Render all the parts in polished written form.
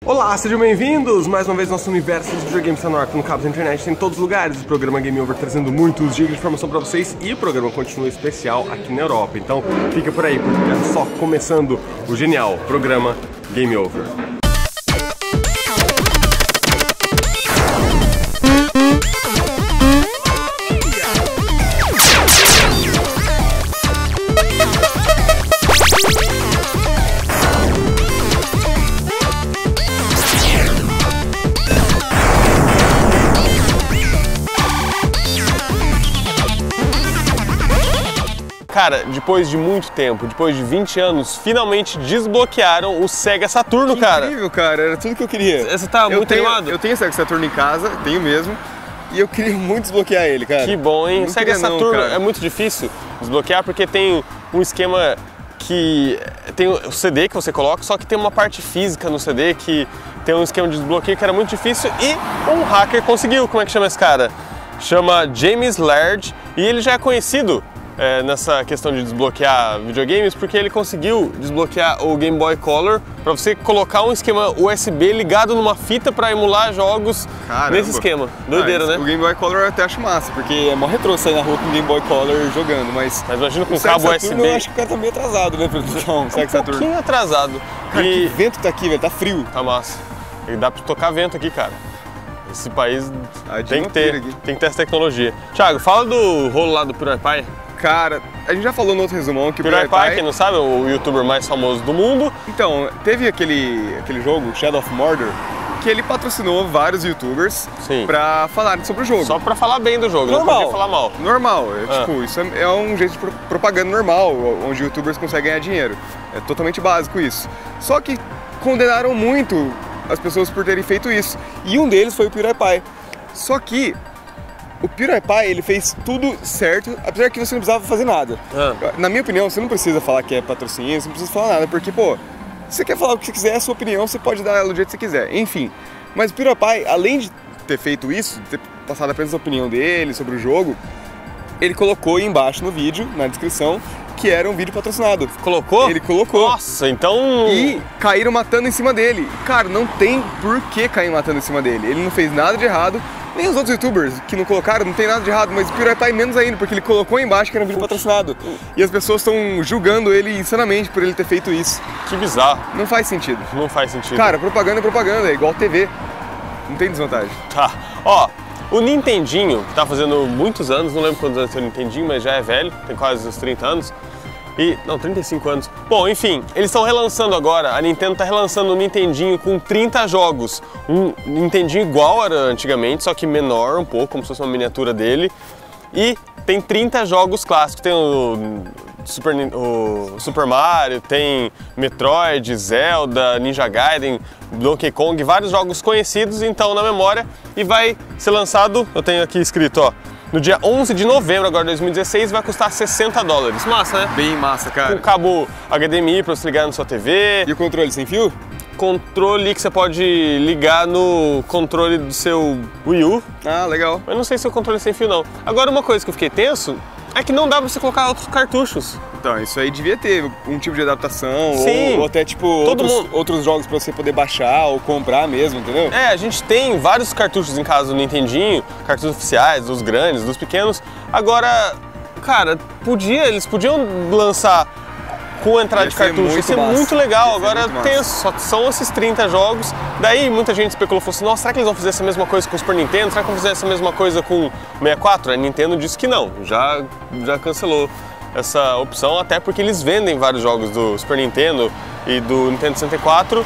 Olá, sejam bem-vindos! Mais uma vez nosso universo dos videogames está no ar aqui no Cabo da Internet, tem em todos os lugares. O programa Game Over trazendo muitos gigas de informação para vocês e o programa continua especial aqui na Europa. Então fica por aí, porque é só começando o genial programa Game Over. Cara, depois de muito tempo, depois de 20 anos, finalmente desbloquearam o Sega Saturno, cara. Incrível, cara, era tudo que eu queria. Você tá muito animado? Eu tenho o Sega Saturno em casa, tenho mesmo, e eu queria muito desbloquear ele, cara. Que bom, hein? Não O Sega Saturno não, é muito difícil desbloquear porque tem um esquema que tem o CD que você coloca, só que tem uma parte física no CD que tem um esquema de desbloqueio que era muito difícil e um hacker conseguiu. Como é que chama esse cara? Chama James Laird e ele já é conhecido nessa questão de desbloquear videogames, porque ele conseguiu desbloquear o Game Boy Color para você colocar um esquema USB ligado numa fita para emular jogos. Caramba. Nesse esquema. Doideira, né? O Game Boy Color eu até acho massa, porque é mó retrô sair na rua com o Game Boy Color jogando, mas imagina com o Sega cabo Saturno, USB. eu acho que o cara tá meio atrasado, né, pra desbloquear um Sega Um Saturno. pouquinho atrasado. Cara, que vento que tá aqui, velho, tá frio. Tá massa. E dá pra tocar vento aqui, cara. Esse país tem que ter essa tecnologia. Thiago, fala do rolo lá do PewDiePie. Cara, a gente já falou no outro resumão que o PewDiePie, quem não sabe, é o youtuber mais famoso do mundo. Então, teve aquele jogo, Shadow of Mordor, que ele patrocinou vários youtubers pra falarem sobre o jogo. Só pra falar bem do jogo, normal, não podia falar mal. Normal, tipo, isso é um jeito de propaganda normal, onde youtubers conseguem ganhar dinheiro. É totalmente básico isso. Só que condenaram muito as pessoas por terem feito isso. E um deles foi o PewDiePie. Só que o PewDiePie, ele fez tudo certo, apesar que você não precisava fazer nada. Na minha opinião, você não precisa falar que é patrocínio, você não precisa falar nada, porque, pô, você quer falar o que você quiser, é a sua opinião, você pode dar ela do jeito que você quiser. Enfim, mas o PewDiePie, além de ter feito isso, de ter passado apenas a opinião dele sobre o jogo, ele colocou aí embaixo no vídeo, na descrição, que era um vídeo patrocinado. Colocou? Ele colocou. Nossa, então... E caíram matando em cima dele. Cara, não tem por que cair matando em cima dele. Ele não fez nada de errado. Nem os outros youtubers que não colocaram, não tem nada de errado, mas o PewDiePie menos ainda, porque ele colocou aí embaixo que era um vídeo patrocinado. E as pessoas estão julgando ele insanamente por ele ter feito isso. Que bizarro. Não faz sentido. Não faz sentido. Cara, propaganda é propaganda, é igual TV. Não tem desvantagem. Tá. Ó, o Nintendinho, que tá fazendo muitos anos, não lembro quantos anos tem o Nintendinho, mas já é velho, tem quase uns 30 anos. Não, 35 anos. Bom, enfim, eles estão relançando agora, a Nintendo está relançando o Nintendinho com 30 jogos. Um Nintendinho igual era antigamente, só que menor um pouco, como se fosse uma miniatura dele. E tem 30 jogos clássicos, tem o Super Mario, tem Metroid, Zelda, Ninja Gaiden, Donkey Kong, vários jogos conhecidos então na memória. E vai ser lançado, eu tenho aqui escrito, ó, no dia 11 de novembro agora de 2016, vai custar $60. Massa, né? Bem massa, cara. Com cabo HDMI para você ligar na sua TV. E o controle sem fio? Controle que você pode ligar no controle do seu Wii U. Ah, legal. Mas não sei se é o controle sem fio, não. Agora, uma coisa que eu fiquei tenso é que não dá pra você colocar outros cartuchos. Então, isso aí devia ter um tipo de adaptação, Sim, ou até tipo outros jogos pra você poder baixar ou comprar mesmo, entendeu? É, a gente tem vários cartuchos em casa do Nintendinho, cartuchos oficiais, dos grandes, dos pequenos. Agora, cara, eles podiam lançar com entrada de cartucho, ia ser muito legal. Agora só são esses 30 jogos. Daí muita gente especulou, falou assim, nossa, será que eles vão fazer essa mesma coisa com o Super Nintendo? Será que vão fazer essa mesma coisa com o 64? A Nintendo disse que não, já cancelou essa opção, até porque eles vendem vários jogos do Super Nintendo e do Nintendo 64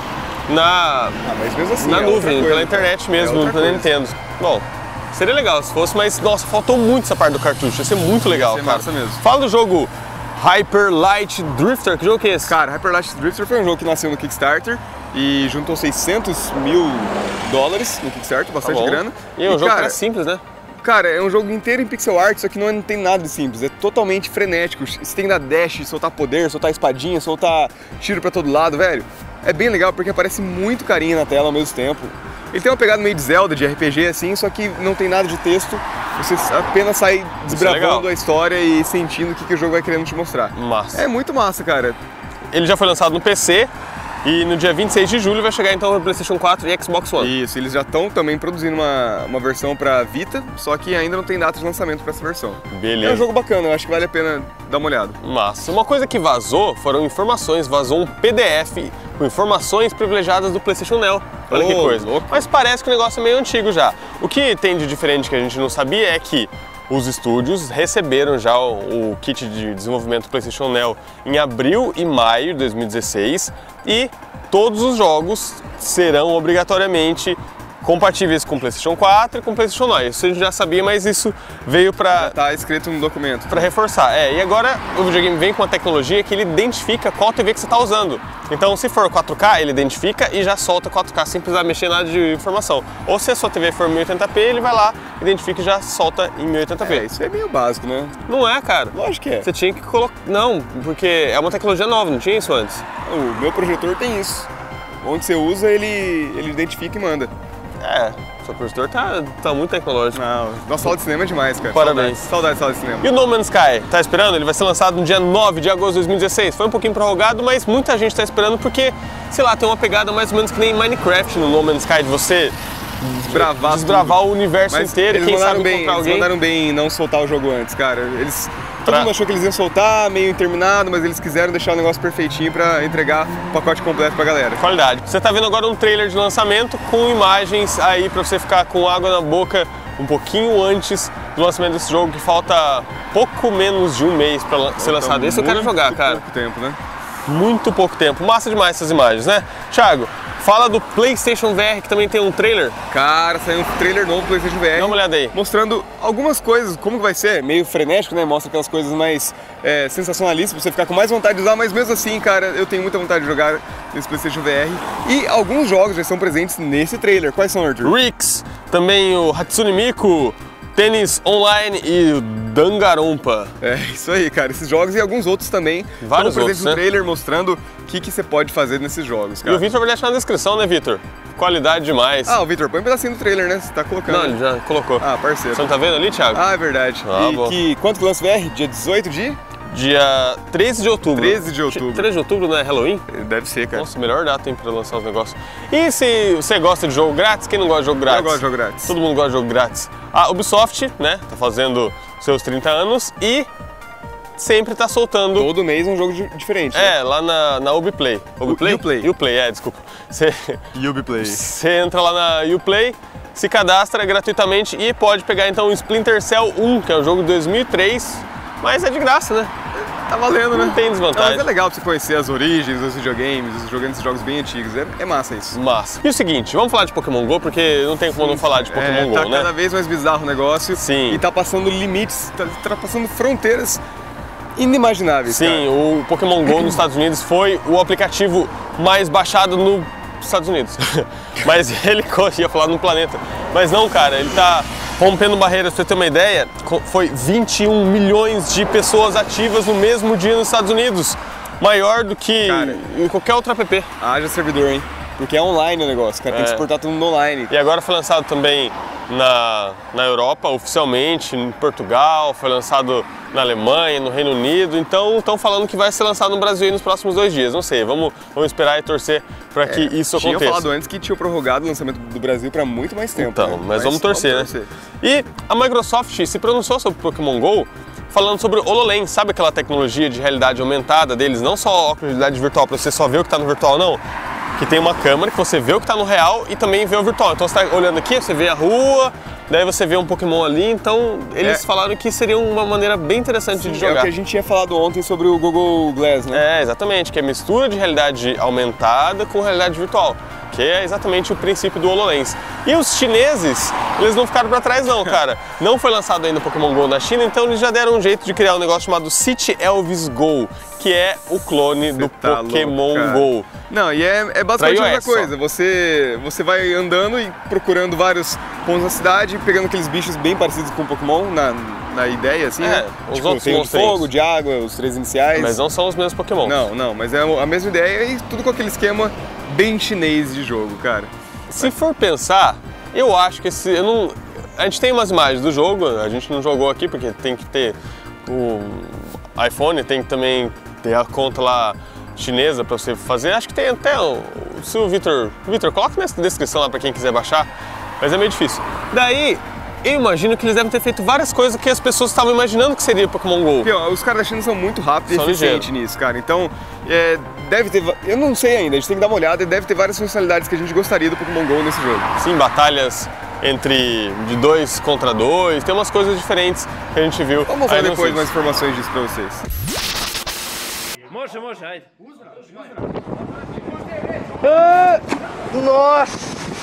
mas mesmo assim, na nuvem, pela internet mesmo, pela Nintendo. Bom, seria legal se fosse, mas nossa, faltou muito essa parte do cartucho, ia ser muito legal, cara. Massa mesmo. Fala do jogo Hyper Light Drifter, que jogo que é esse? Cara, Hyper Light Drifter foi um jogo que nasceu no Kickstarter e juntou $600 mil no Kickstarter, bastante grana. E é um jogo que era simples, né? Cara, é um jogo inteiro em pixel art, só que não tem nada de simples, é totalmente frenético. Você tem que dar dash, soltar poder, soltar espadinha, soltar tiro pra todo lado, velho. É bem legal porque aparece muito carinha na tela ao mesmo tempo. Ele tem uma pegada meio de Zelda, de RPG assim, só que não tem nada de texto. Você apenas sai desbravando a história e sentindo o que o jogo vai querendo te mostrar. Massa. É muito massa, cara. Ele já foi lançado no PC E no dia 26 de julho vai chegar então o PlayStation 4 e Xbox One. Isso, eles já estão também produzindo uma versão para Vita, só que ainda não tem data de lançamento para essa versão. Beleza. É um jogo bacana, eu acho que vale a pena dar uma olhada. Massa. Uma coisa que vazou foram informações, vazou um PDF com informações privilegiadas do PlayStation Neo. Olha que coisa. Louco. Mas parece que o negócio é meio antigo já. O que tem de diferente que a gente não sabia é que os estúdios receberam já o kit de desenvolvimento do PlayStation Neo em abril e maio de 2016 e todos os jogos serão obrigatoriamente compatíveis com o PlayStation 4 e com o PlayStation 9. Isso a gente já sabia, mas isso veio para... Já tá escrito no documento. Para reforçar. E agora o videogame vem com uma tecnologia que ele identifica qual TV que você está usando. Então, se for 4K, ele identifica e já solta 4K sem precisar mexer nada de informação. Ou se a sua TV for 1080p, ele vai lá, identifica e já solta em 1080p. Isso é meio básico, né? Não é, cara. Lógico que é. Você tinha que colocar... Não, porque é uma tecnologia nova, não tinha isso antes. O meu projetor tem isso. Onde você usa, ele identifica e manda. Seu projetor tá muito tecnológico. Não, nossa sala de cinema é demais, cara. Parabéns. Saudade de sala de cinema. E o No Man's Sky, tá esperando? Ele vai ser lançado no dia 9 de agosto de 2016. Foi um pouquinho prorrogado, mas muita gente tá esperando porque, sei lá, tem uma pegada mais ou menos que nem Minecraft no No Man's Sky, de você desbravar o universo inteiro e quem sabe encontrar alguém. Eles mandaram bem em não soltar o jogo antes, cara. Todo mundo achou que eles iam soltar, meio interminado, mas eles quiseram deixar o negócio perfeitinho pra entregar o pacote completo pra galera. Qualidade. Você tá vendo agora um trailer de lançamento com imagens aí pra você ficar com água na boca um pouquinho antes do lançamento desse jogo, que falta pouco menos de um mês pra ser lançado. Esse eu quero jogar, cara. Muito pouco tempo, né? Muito pouco tempo. Massa demais essas imagens, né? Thiago, fala do PlayStation VR, que também tem um trailer. Cara, saiu um trailer novo do PlayStation VR. Dá uma olhada aí. Mostrando algumas coisas, como que vai ser, meio frenético, né? Mostra aquelas coisas mais sensacionalistas, pra você ficar com mais vontade de usar, mas mesmo assim, cara, eu tenho muita vontade de jogar nesse PlayStation VR. E alguns jogos já estão presentes nesse trailer. Quais são, Arthur? Rix, também o Hatsune Miku, Tênis Online e o Danganronpa. É, isso aí, cara. Esses jogos e alguns outros também Vários estão presentes outros, no trailer, mostrando o que você pode fazer nesses jogos, cara. E o Vitor vai deixar na descrição, né, Vitor? Qualidade demais. Ah, o Vitor, põe um pedacinho do trailer, né? Você tá colocando. Não, ele já colocou. Ah, parceiro. Você não tá vendo ali, Thiago? Ah, é verdade. Bom. Quanto que lança o VR? Dia 18 de? Dia 13 de outubro. 13 de outubro. 13 de outubro, não é Halloween? Deve ser, cara. Nossa, melhor data, hein, pra lançar os negócios. E se você gosta de jogo grátis, quem não gosta de jogo grátis? Eu gosto de jogo grátis. Todo mundo gosta de jogo grátis. A Ubisoft, né, tá fazendo seus 30 anos e sempre tá soltando... Todo mês um jogo diferente. Né? Lá na Ubiplay. Ubiplay? Uplay. Uplay, desculpa. Ubiplay. Você entra lá na Uplay, se cadastra gratuitamente e pode pegar então o Splinter Cell 1, que é um jogo de 2003, mas é de graça, né? Tá valendo, né? Não tem desvantagem. Mas é legal pra você conhecer as origens dos videogames, jogando esses jogos bem antigos. É massa isso. Massa. E o seguinte, vamos falar de Pokémon GO, porque não tem como não falar de Pokémon GO, tá né? cada vez mais bizarro o negócio. Sim. E tá passando limites, tá passando fronteiras inimagináveis. Sim, cara. o Pokémon GO nos Estados Unidos foi o aplicativo mais baixado nos Estados Unidos. Mas ele ia falar no planeta. Mas não, cara, ele tá rompendo barreiras. Pra você ter uma ideia, foi 21 milhões de pessoas ativas no mesmo dia nos Estados Unidos. Maior do que em qualquer outro app. Haja servidor, hein? Porque é online o negócio, cara. Tem que exportar tudo no online. E agora foi lançado também na Europa, oficialmente, em Portugal, foi lançado na Alemanha, no Reino Unido. Então estão falando que vai ser lançado no Brasil aí nos próximos 2 dias. Não sei, vamos esperar e torcer para que isso aconteça. Tinha falado antes que tinha prorrogado o lançamento do Brasil para muito mais tempo. Então, né? mas vamos torcer, né? E a Microsoft se pronunciou sobre o Pokémon GO, falando sobre o HoloLens, sabe aquela tecnologia de realidade aumentada deles? Não só óculos de realidade virtual, para você só ver o que está no virtual, não. Que tem uma câmera que você vê o que está no real e também vê o virtual. Então você está olhando aqui, você vê a rua, daí você vê um Pokémon ali. Então eles falaram que seria uma maneira bem interessante de jogar. É o que a gente tinha falado ontem sobre o Google Glass, né? É, exatamente, que é mistura de realidade aumentada com realidade virtual. Que é exatamente o princípio do HoloLens. E os chineses, eles não ficaram para trás não, cara. Não foi lançado ainda o Pokémon GO na China, então eles já deram um jeito de criar um negócio chamado City Elvis Go, que é o clone do Pokémon GO. Não, e é basicamente a mesma coisa. Você vai andando e procurando vários pontos da cidade, pegando aqueles bichos bem parecidos com o Pokémon, na ideia, assim, né? Os tipo, outros tem o de fogo, de água, os 3 iniciais. Mas não são os mesmos Pokémon. Não, mas é a mesma ideia e tudo com aquele esquema bem chinês de jogo, cara. Se for pensar, eu acho que a gente tem umas imagens do jogo, a gente não jogou aqui porque tem que ter o iPhone, tem que também ter a conta lá chinesa para você fazer. Acho que tem até se o Vitor coloca na descrição lá para quem quiser baixar, mas é meio difícil. Daí eu imagino que eles devem ter feito várias coisas que as pessoas estavam imaginando que seria Pokémon GO. Os caras da China são muito rápidos e eficientes nisso, cara. Então, deve ter... Eu não sei ainda, a gente tem que dar uma olhada e deve ter várias funcionalidades que a gente gostaria do Pokémon GO nesse jogo. Sim, batalhas de 2 contra 2, tem umas coisas diferentes que a gente viu. Vamos mostrar depois mais informações disso pra vocês. Nossa!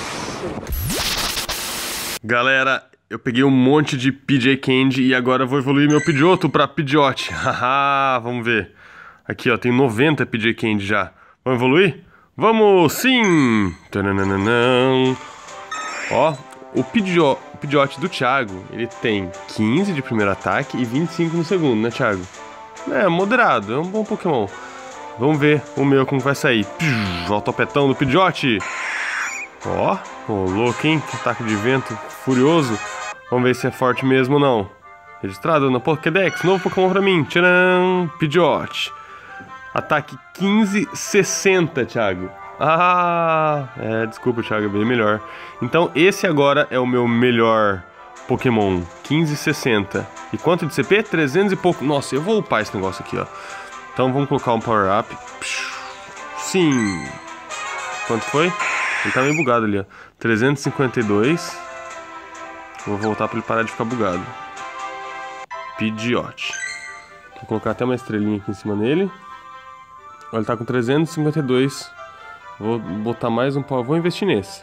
Galera, eu peguei um monte de PJ Candy e agora vou evoluir meu Pidgeotto pra Pidgeot. Haha, vamos ver. Aqui, ó, tem 90 PJ Candy já. Vamos evoluir? Vamos, sim! Tananana. Ó, o Pidgeot do Thiago, ele tem 15 de primeiro ataque e 25 no segundo, né, Thiago? É, moderado, é um bom Pokémon. Vamos ver o meu como vai sair. Ó o topetão do Pidgeot. Ó, louco, hein? Que ataque de vento furioso. Vamos ver se é forte mesmo ou não. Registrado na Pokédex, novo Pokémon pra mim. Tcharam! Pidgeot. Ataque 1560, Thiago. Desculpa, Thiago, é bem melhor. Então esse agora é o meu melhor Pokémon. 1560. E quanto de CP? 300 e pouco. Nossa, eu vou upar esse negócio aqui, ó. Então vamos colocar um Power Up. Sim. Quanto foi? Ele tá meio bugado ali, ó. 352. Vou voltar pra ele parar de ficar bugado. Pidgeot. Vou colocar até uma estrelinha aqui em cima nele. Ele tá com 352. Vou botar mais um pau. Vou investir nesse.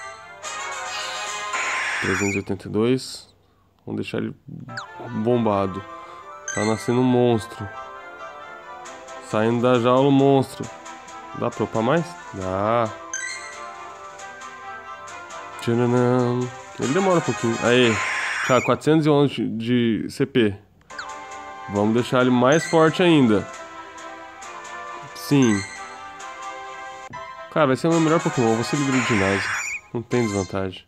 382. Vamos deixar ele bombado. Tá nascendo um monstro. Saindo da jaula o monstro. Dá pra upar mais? Dá. Tcharam. Ele demora um pouquinho. Aí, tá 411 de CP. Vamos deixar ele mais forte ainda. Sim. Cara, vai ser o meu melhor Pokémon. Vou ser líder de ginásio. Não tem desvantagem.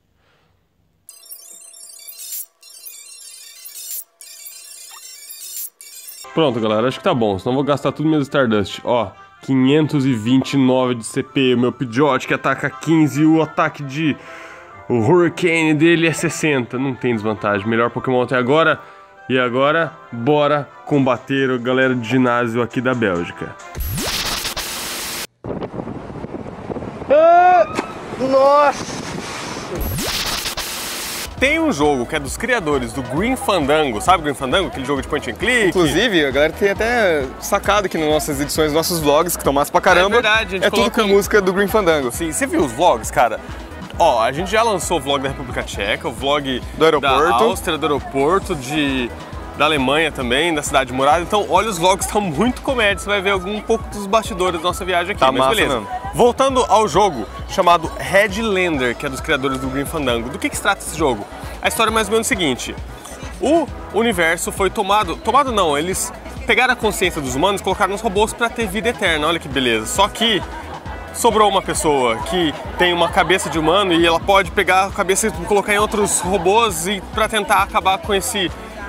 Pronto, galera. Acho que tá bom. Senão eu vou gastar tudo meus Stardust. Ó, 529 de CP. O meu Pidgeot que ataca 15. O ataque de... O Hurricane dele é 60. Não tem desvantagem. Melhor Pokémon até agora. E agora, bora combater a galera de ginásio aqui da Bélgica. Nossa! Tem um jogo que é dos criadores do Grim Fandango, sabe o Grim Fandango? Aquele jogo de point and click. Inclusive, a galera tem até sacado aqui nas nossas edições, nos nossos vlogs, que estão massa pra caramba. É verdade, a gente tudo com a música do Grim Fandango. Sim, você viu os vlogs, cara? Ó, a gente já lançou o vlog da República Tcheca, o vlog do aeroporto. Da Áustria, do aeroporto, da Alemanha também, da cidade de Murada. Então, olha, os vlogs estão muito comédia, você vai ver um pouco dos bastidores da nossa viagem aqui. Tá mas massa beleza. mesmo. Voltando ao jogo chamado Headlander, que é dos criadores do Grim Fandango. Do que se trata esse jogo? A história é mais ou menos o seguinte. O universo foi tomado não, eles pegaram a consciência dos humanos e colocaram nos robôs para ter vida eterna, olha que beleza. Só que sobrou uma pessoa que tem uma cabeça de humano e ela pode pegar a cabeça e colocar em outros robôs e para tentar acabar com esse...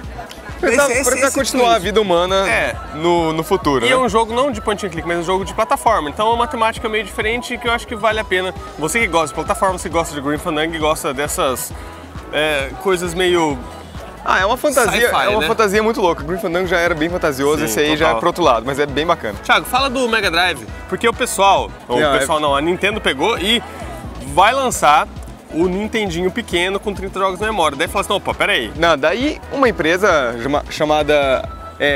Pra continuar a vida humana no futuro, E né? é um jogo não de point and click, mas um jogo de plataforma. Então é uma temática meio diferente que eu acho que vale a pena. Você que gosta de plataforma, você gosta de Grim Fandango e gosta dessas coisas meio... é uma fantasia, né? fantasia muito louca. O Grim Fandango já era bem fantasioso, Sim, esse aí já é pro outro lado, mas é bem bacana. Thiago, fala do Mega Drive, porque a Nintendo pegou e vai lançar o Nintendinho pequeno com 30 jogos na memória. Daí fala assim, opa, peraí. Não, daí uma empresa chamada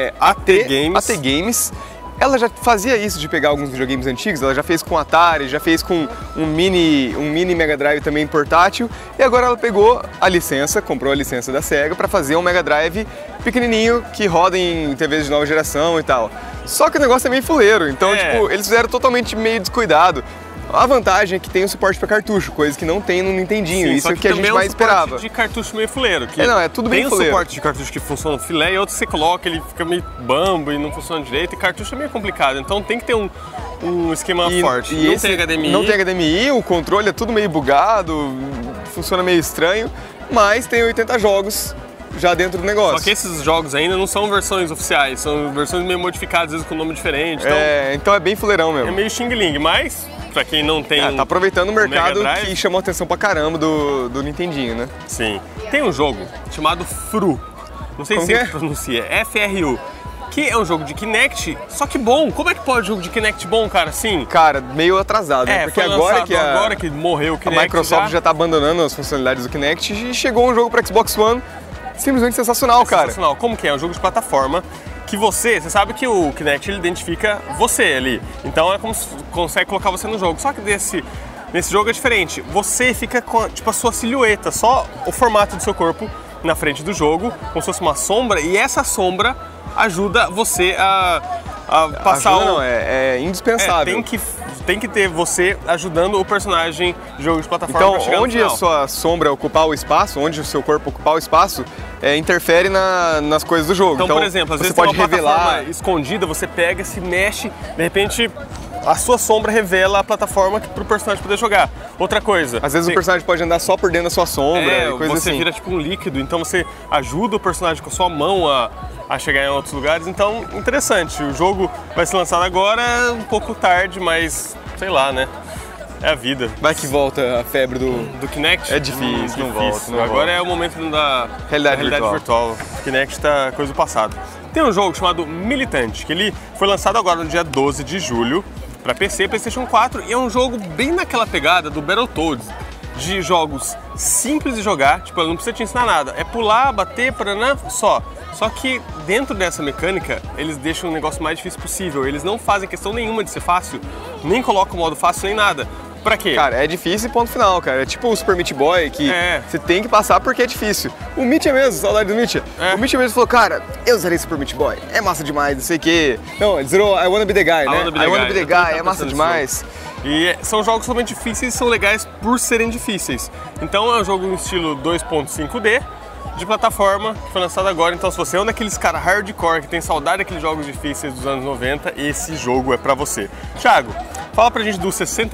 AT Games, ela já fazia isso de pegar alguns videogames antigos, ela já fez com Atari, já fez com um mini Mega Drive também portátil, e agora ela pegou a licença, comprou a licença da Sega para fazer um Mega Drive pequenininho que roda em TVs de nova geração e tal. Só que o negócio é meio fuleiro, então tipo, eles fizeram totalmente meio descuidado. A vantagem é que tem o suporte para cartucho, coisa que não tem no Nintendinho. Sim, isso é o que a gente mais esperava. De cartucho meio fuleiro. Que é tudo bem fuleiro. Tem um suporte de cartucho que funciona no filé e outro você coloca, ele fica meio bambo e não funciona direito. E cartucho é meio complicado, então tem que ter um esquema forte. Não tem HDMI. Não tem HDMI, o controle é tudo meio bugado, funciona meio estranho, mas tem 80 jogos já dentro do negócio. Só que esses jogos ainda não são versões oficiais, são versões meio modificadas, às vezes com nome diferente. Então então é bem fuleirão mesmo. é meio xing-ling, mas pra quem não tem Tá aproveitando o mercado Mega Drive. que chamou atenção pra caramba do Nintendinho, né? Sim. Tem um jogo chamado Fru. Não sei Como se que é? pronuncia. F-R-U. Que é um jogo de Kinect, só que bom. Como é que pode jogo de Kinect bom, cara? Sim. Cara, meio atrasado, né? Porque foi agora lançado que que morreu o a Kinect Microsoft já tá abandonando as funcionalidades do Kinect e chegou um jogo para Xbox One simplesmente sensacional, cara. Sensacional. Como que é? É um jogo de plataforma que você sabe que o Kinect ele identifica você ali. Então é como se consegue colocar você no jogo. Só que nesse jogo é diferente. Você fica com tipo a sua silhueta, só o formato do seu corpo na frente do jogo, como se fosse uma sombra, e essa sombra ajuda você a passar Ajuda não, é indispensável. Tem que ter você ajudando o personagem de jogo de plataforma Então, pra chegar no onde a final. sua sombra ocupar o espaço, onde o seu corpo ocupar o espaço, interfere nas coisas do jogo. Então, por exemplo, às você vezes pode tem uma revelar. plataforma escondida, você pega, se mexe, de repente a sua sombra revela a plataforma para o personagem poder jogar. Outra coisa. Às vezes o personagem pode andar só por dentro da sua sombra, e coisa você assim. vira tipo um líquido, então você ajuda o personagem com a sua mão a chegar em outros lugares. Então, interessante. O jogo vai ser lançado agora, um pouco tarde, mas sei lá, né? É a vida. Vai que volta a febre do Kinect? É difícil, não volta. Não Agora volta. é o momento da Realidade virtual. O Kinect tá coisa do passado. Tem um jogo chamado Militant, que ele foi lançado agora no dia 12 de julho para PC e PlayStation 4, e é um jogo bem naquela pegada do Battletoads, de jogos simples de jogar, tipo, não precisa te ensinar nada, é pular, bater, paraná, só. Só que dentro dessa mecânica, eles deixam o negócio mais difícil possível, eles não fazem questão nenhuma de ser fácil, nem colocam o modo fácil nem nada. Pra quê? Cara, é difícil e ponto final, cara. É tipo o Super Meat Boy, que você tem que passar porque é difícil. O Mitya mesmo, saudade do Mitya. O Mitya mesmo falou, cara, eu zerei Super Meat Boy, é massa demais, não sei o quê. Não, ele zerou I Wanna Be The Guy, né? I Wanna Be The Guy, é massa demais. E são jogos totalmente difíceis e são legais por serem difíceis. Então é um jogo no estilo 2.5D, de plataforma, que foi lançado agora. Então se você é um daqueles caras hardcore que tem saudade daqueles jogos difíceis dos anos 90, esse jogo é pra você. Thiago, fala pra gente do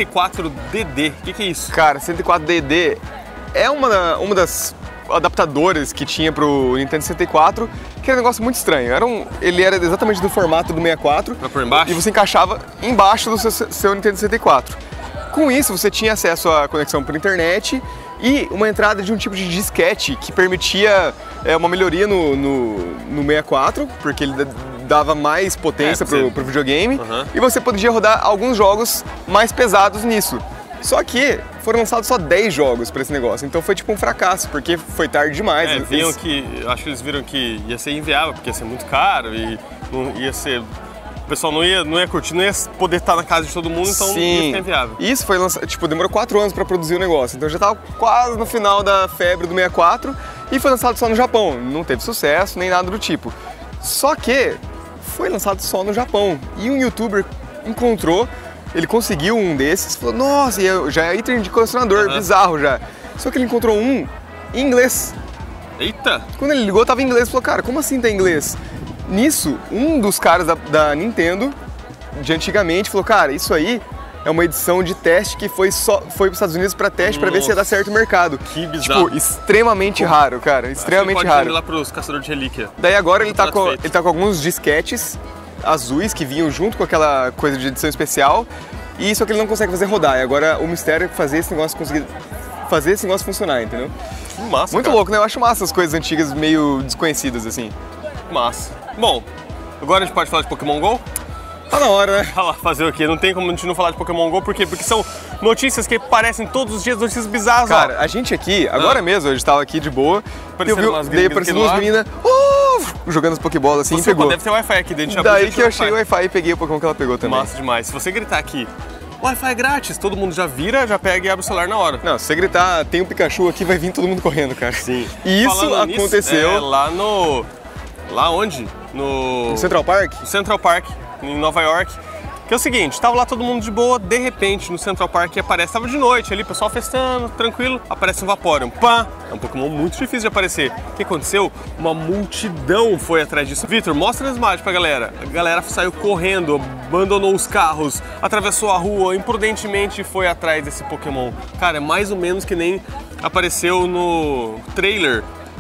64DD, o que é isso? Cara, 64DD é uma das adaptadores que tinha pro Nintendo 64, que era um negócio muito estranho. Ele era exatamente do formato do 64, Pra pôr embaixo? e você encaixava embaixo do seu Nintendo 64. Com isso, você tinha acesso à conexão por internet e uma entrada de um tipo de disquete que permitia uma melhoria no 64, porque ele dava mais potência pro videogame, e você podia rodar alguns jogos mais pesados nisso. Só que foram lançados só 10 jogos pra esse negócio, então foi tipo um fracasso, porque foi tarde demais. Acho que eles viram que ia ser inviável, porque ia ser muito caro e não ia ser... O pessoal não ia curtir, não ia poder estar na casa de todo mundo, então ia ficar inviável. Isso foi lançado, tipo, demorou 4 anos pra produzir o negócio, então já tava quase no final da febre do 64 e foi lançado só no Japão, não teve sucesso nem nada do tipo. Só que foi lançado só no Japão e um youtuber encontrou, ele conseguiu um desses, falou, nossa, já é item de colecionador, bizarro já. Só que ele encontrou um em inglês. Eita! Quando ele ligou, tava em inglês, falou, cara, como assim tá em inglês? Nisso, um dos caras da Nintendo, de antigamente, falou, cara, isso aí é uma edição de teste que foi para os Estados Unidos para teste, para ver se ia dar certo o mercado. Que bizarro. Tipo, extremamente raro, cara, extremamente raro. Pode ir lá pros caçadores de relíquia. Daí agora ele tá com alguns disquetes azuis que vinham junto com aquela coisa de edição especial, e isso é que ele não consegue fazer rodar. E agora o mistério é fazer esse negócio funcionar, entendeu? Que massa, muito cara. louco, né? Eu acho massa as coisas antigas meio desconhecidas, assim. Massa. Bom, agora a gente pode falar de Pokémon GO? Tá na hora, né? Olha lá, fazer o quê? Não tem como a gente não falar de Pokémon GO, por quê? Porque são notícias que aparecem todos os dias, notícias bizarras, cara, a gente aqui, agora mesmo, a gente tava aqui de boa, daí apareceram duas meninas, jogando as Pokébolas assim, e pegou. Deve ter Wi-Fi aqui dentro. Daí que eu achei o Wi-Fi e peguei o Pokémon que ela pegou também. Massa demais. Se você gritar aqui, Wi-Fi grátis, todo mundo já vira, já pega e abre o celular na hora. Não, se você gritar, tem um Pikachu aqui, vai vir todo mundo correndo, cara. Sim. E isso Falando aconteceu... Nisso, lá no... Lá onde? No Central Park? No Central Park, em Nova York. Que é o seguinte, tava lá todo mundo de boa, de repente no Central Park aparece, tava de noite ali, pessoal festando, tranquilo, aparece um Vaporeon. Pá! É um Pokémon muito difícil de aparecer. O que aconteceu? Uma multidão foi atrás disso. Vitor, mostra as imagens pra galera. A galera saiu correndo, abandonou os carros, atravessou a rua, imprudentemente foi atrás desse Pokémon. Cara, é mais ou menos que nem apareceu no trailer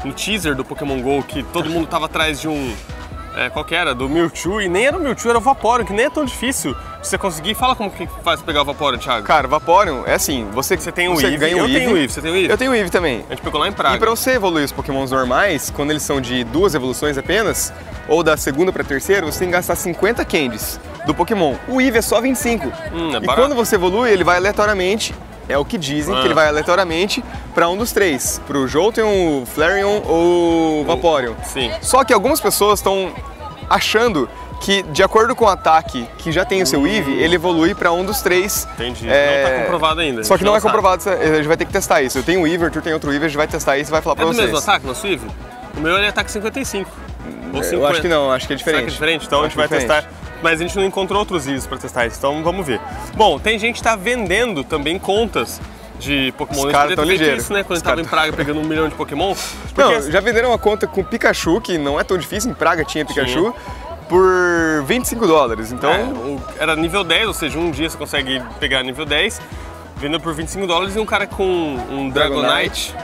no teaser do Pokémon GO que todo mundo tava atrás de um... qual que era? Do Mewtwo, e nem era o Mewtwo, era o Vaporeon, que nem é tão difícil você conseguir. Fala como que faz pra pegar o Vaporeon, Thiago. Cara, o Vaporeon é assim, você tem o Eevee, eu tenho o Eevee, você tem o Eevee? Eu tenho o Eevee também. A gente pegou lá em Praga. E pra você evoluir os Pokémons normais, quando eles são de 2 evoluções apenas, ou da segunda pra terceira, você tem que gastar 50 candies do Pokémon. O Eevee é só 25. E quando você evolui, ele vai aleatoriamente, é o que dizem, que ele vai aleatoriamente pra um dos três. Pro Jolteon, o Flareon ou o Vaporeon. Sim. Só que algumas pessoas estão achando que, de acordo com o ataque que já tem o seu Eevee, ele evolui pra um dos três. Entendi. Não tá comprovado ainda. Só que não é comprovado, a gente vai ter que testar isso. Eu tenho o Eevee, o Arthur tem outro Eevee, a gente vai testar isso e vai falar pra vocês. É do mesmo ataque, nosso Eevee? O meu ele é ataque 55. Ou 50. Eu acho que não, acho que é diferente. Será que é diferente? Então a gente vai testar. Mas a gente não encontrou outros Eevees pra testar isso, então vamos ver. Bom, tem gente que tá vendendo também contas de Pokémon. Os caras tão ligeiros. Isso, né? Quando a gente tava em Praga pegando 1 milhão de Pokémon. Não, já venderam uma conta com Pikachu, que não é tão difícil, em Praga tinha Pikachu, por $25. Então... era nível 10, ou seja, um dia você consegue pegar nível 10, vendeu por $25, e um cara com um Dragonite,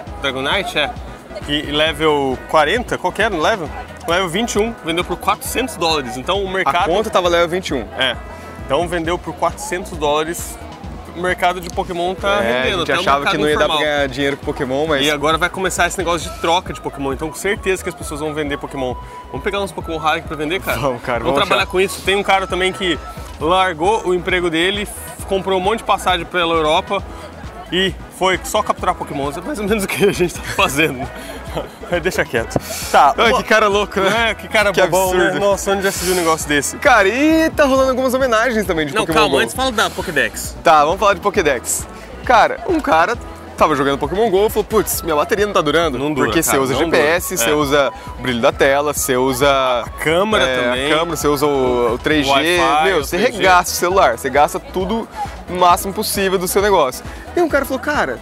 que level 40, qual que era no level? Level 21, vendeu por $400, então o mercado... A conta tava level 21. Então vendeu por $400, o mercado de Pokémon tá rendendo. A gente achava que não ia dar pra ganhar dinheiro com Pokémon, mas... E agora vai começar esse negócio de troca de Pokémon, então com certeza que as pessoas vão vender Pokémon. Vamos pegar uns Pokémon raros aqui pra vender, cara? Vamos, cara. Vamos trabalhar com isso. Tem um cara também que largou o emprego dele, comprou um monte de passagem pela Europa e foi só capturar Pokémons. É mais ou menos o que a gente tá fazendo. Deixa quieto. Tá. Que cara louco, né? Que cara bobão, né? Nossa, onde já se viu um negócio desse? Cara, e tá rolando algumas homenagens também de Pokémon calma, GO. antes fala da Pokédex. Tá, vamos falar de Pokédex. Cara, um cara tava jogando Pokémon GO e falou, putz, minha bateria não tá durando. Não dura, porque você usa GPS, você usa o brilho da tela, você usa... A câmera também. A câmera, você usa o 3G. Meu, você regaça o celular, você gasta tudo o máximo possível do seu negócio. E um cara falou, cara,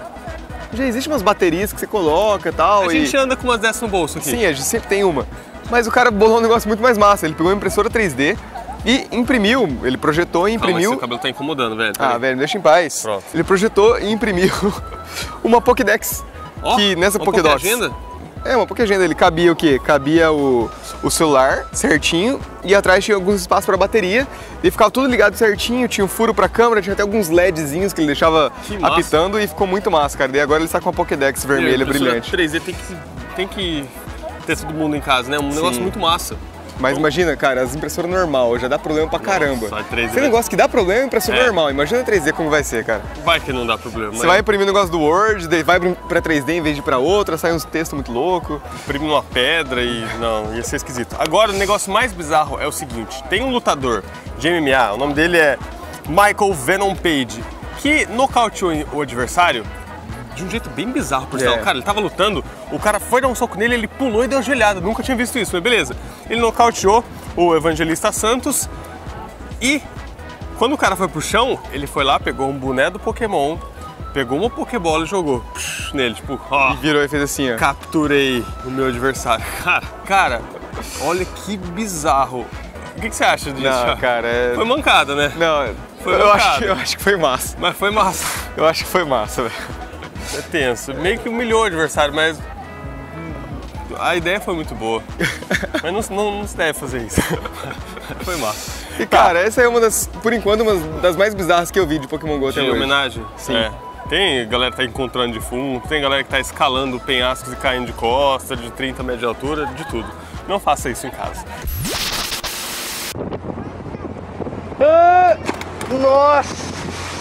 já existe umas baterias que você coloca e tal. A gente anda com umas dessas no bolso aqui. Sim, a gente sempre tem uma. Mas o cara bolou um negócio muito mais massa. Ele pegou uma impressora 3D e imprimiu, ele projetou e imprimiu... Calma, seu cabelo tá incomodando, velho. Velho, me deixa em paz. Pronto. Ele projetou e imprimiu uma Pokédex. Que nessa Pokédox... Pokéagenda? Uma Pokéagenda. Ele cabia o quê? Cabia o celular certinho e atrás tinha alguns espaços para bateria. E ficava tudo ligado certinho, tinha um furo pra câmera, tinha até alguns LEDzinhos que ele deixava apitando e ficou muito massa, cara. E agora ele está com uma Pokédex vermelha brilhante. 3D tem que ter todo mundo em casa, né? Um negócio muito massa. Mas imagina, cara, as impressoras normal já dá problema pra caramba. Nossa, 3D. Esse negócio que dá problema é impressora normal. Imagina 3D como vai ser, cara. Vai que não dá problema. Você vai imprimir o negócio do Word, daí vai pra 3D em vez de pra outra, sai uns textos muito loucos. Imprime uma pedra e... Não, ia ser esquisito. Agora, o negócio mais bizarro é o seguinte. Tem um lutador de MMA, o nome dele é Michael Venom Page, que nocauteou o adversário de um jeito bem bizarro, por sinal. Cara, ele tava lutando, o cara foi dar um soco nele, ele pulou e deu uma joelhada. Nunca tinha visto isso, mas beleza. Ele nocauteou o Evangelista Santos e quando o cara foi pro chão, ele foi lá, pegou um boné do Pokémon, pegou uma Pokébola e jogou nele, tipo, e virou e fez assim, ó. Capturei o meu adversário. Cara, olha que bizarro. O que você acha disso? Não, cara, Foi mancada, né? Não, foi eu acho que foi massa. Mas foi massa. Eu acho que foi massa, velho. É tenso. Meio que humilhou o adversário, mas a ideia foi muito boa. Mas não se deve fazer isso. Foi massa. E cara, essa é por enquanto, uma das mais bizarras que eu vi de Pokémon GO até hoje. De homenagem? Sim. Tem galera que tá encontrando defunto, tem galera que tá escalando penhascos e caindo de costa, de 30 metros de altura, de tudo. Não faça isso em casa. Nossa!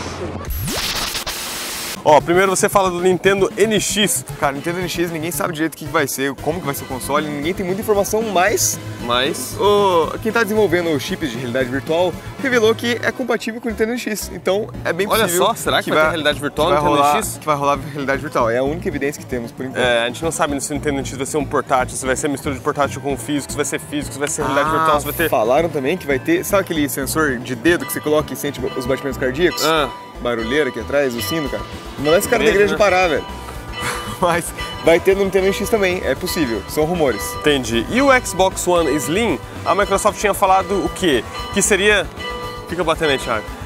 Ó, primeiro você fala do Nintendo NX. Cara, Nintendo NX, ninguém sabe direito o que vai ser, como que vai ser o console, ninguém tem muita informação, mas quem tá desenvolvendo os chips de realidade virtual revelou que é compatível com o Nintendo NX, então é bem possível. Olha só, será que vai ter realidade virtual no Nintendo NX? Que vai rolar realidade virtual, é a única evidência que temos por enquanto. A gente não sabe se o Nintendo NX vai ser um portátil, se vai ser mistura de portátil com físico, se vai ser físico, se vai ser realidade virtual, se vai ter... Falaram também que vai ter, sabe aquele sensor de dedo que você coloca e sente os batimentos cardíacos? Barulheira aqui atrás, o sino, cara. Não é esse cara da igreja parar, velho. Mas vai ter no Nintendo NX também, é possível, são rumores. Entendi. E o Xbox One Slim, a Microsoft tinha falado o quê? Que seria... Fica batendo aí, Thiago.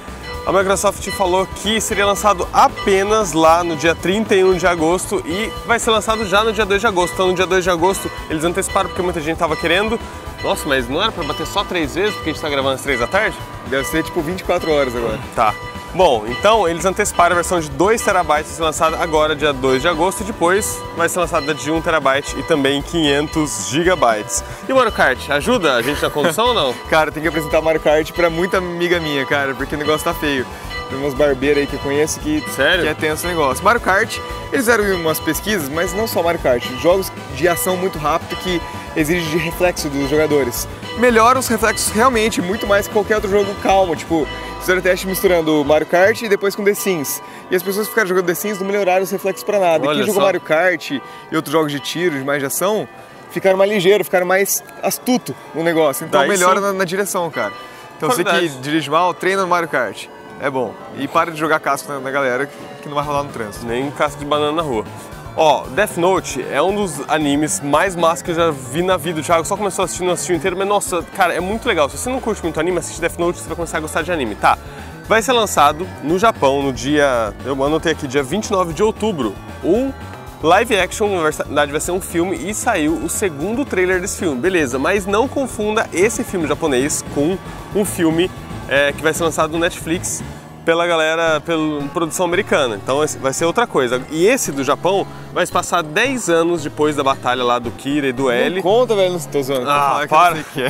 A Microsoft falou que seria lançado apenas lá no dia 31 de agosto e vai ser lançado já no dia 2 de agosto. Então no dia 2 de agosto eles anteciparam porque muita gente estava querendo. Nossa, mas não era para bater só 3 vezes porque a gente está gravando às 3 da tarde? Deve ser tipo 24 horas agora. Tá. Bom, então eles anteciparam a versão de 2 TB vai ser lançada agora, dia 2 de agosto, e depois vai ser lançada de 1 TB e também 500 GB. E o Mario Kart, ajuda a gente na condução ou não? Cara, tem que apresentar Mario Kart pra muita amiga minha, cara, porque o negócio tá feio. Tem umas barbeiras aí que eu conheço que é tenso o negócio. Mario Kart, eles fizeram umas pesquisas, mas não só Mario Kart, jogos de ação muito rápido que exigem de reflexo dos jogadores. Melhora os reflexos realmente, muito mais que qualquer outro jogo calmo, tipo, fizeram teste misturando Mario Kart e depois com The Sims. E as pessoas que ficaram jogando The Sims não melhoraram os reflexos pra nada. Olha e quem jogou só. Mario Kart e outros jogos de tiro, de mais de ação, ficaram mais ligeiros, ficaram mais astuto no negócio. Então Daí melhora sim. na direção, cara. Então você que Verdade. dirige mal, treina no Mario Kart. É bom. E para de jogar casco na galera que não vai rolar no trânsito. Nem casca de banana na rua. Ó, Death Note é um dos animes mais massa que eu já vi na vida. O Thiago só começou a assistir, não assistiu inteiro, mas nossa, cara, é muito legal. Se você não curte muito anime, assiste Death Note, você vai começar a gostar de anime, tá? Vai ser lançado no Japão no dia, eu anotei aqui, dia 29 de outubro, um live action, na verdade vai ser um filme, e saiu o segundo trailer desse filme, beleza, mas não confunda esse filme japonês com um filme que vai ser lançado no Netflix pela galera, pela produção americana, então vai ser outra coisa. E esse do Japão vai se passar 10 anos depois da batalha lá do Kira e do L. Não conta, velho, não tô zoando. Ah, que para. eu não sei o que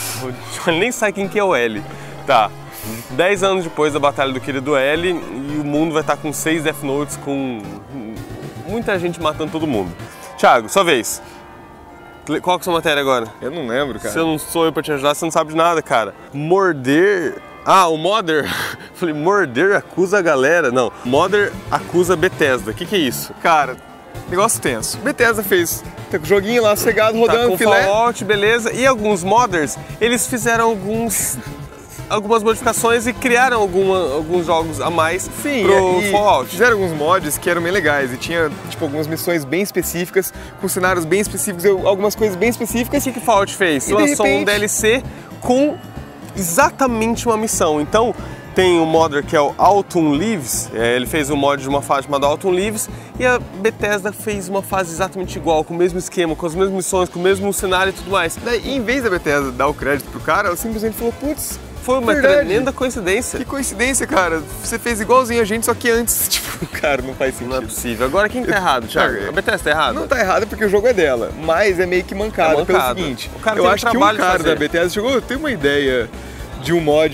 é. Ele nem sabe quem que é o L. Tá. 10 anos depois da batalha do Kira e do L, e o mundo vai estar com 6 Death Notes, com muita gente matando todo mundo. Thiago, sua vez. Qual que é a sua matéria agora? Eu não lembro, cara. Se eu não sou eu pra te ajudar, você não sabe de nada, cara. Morder... Ah, o Modder. Falei, Morder acusa a galera. Não, Modder acusa Bethesda. O que é isso? Cara, negócio tenso. Bethesda fez tá com o joguinho lá sossegado, rodando Tá com filé. Fallout, beleza. E alguns modders, eles fizeram algumas modificações e criaram alguns jogos a mais pro e Fallout. Fizeram alguns mods que eram bem legais e tinha tipo algumas missões bem específicas, com cenários bem específicos, algumas coisas bem específicas. O que Fallout fez? E de Lançou um repente- DLC com exatamente uma missão. Então tem um modder que é o Autumn Leaves, ele fez um mod de uma fase chamada Autumn Leaves, e a Bethesda fez uma fase exatamente igual, com o mesmo esquema, com as mesmas missões, com o mesmo cenário e tudo mais. Daí, em vez da Bethesda dar o crédito pro cara, ela simplesmente falou, putz, Foi uma verdade. tremenda coincidência. Que coincidência, cara. Você fez igualzinho a gente, só que antes. Tipo, cara, não faz sentido. Não é possível. Agora quem tá errado, Thiago? A Bethesda tá errada? Não tá errado porque o jogo é dela, mas é meio que mancado, É pelo mancado. seguinte. O cara eu teve acho que um trabalho de cara fazer. da Bethesda chegou, eu tenho uma ideia de um mod,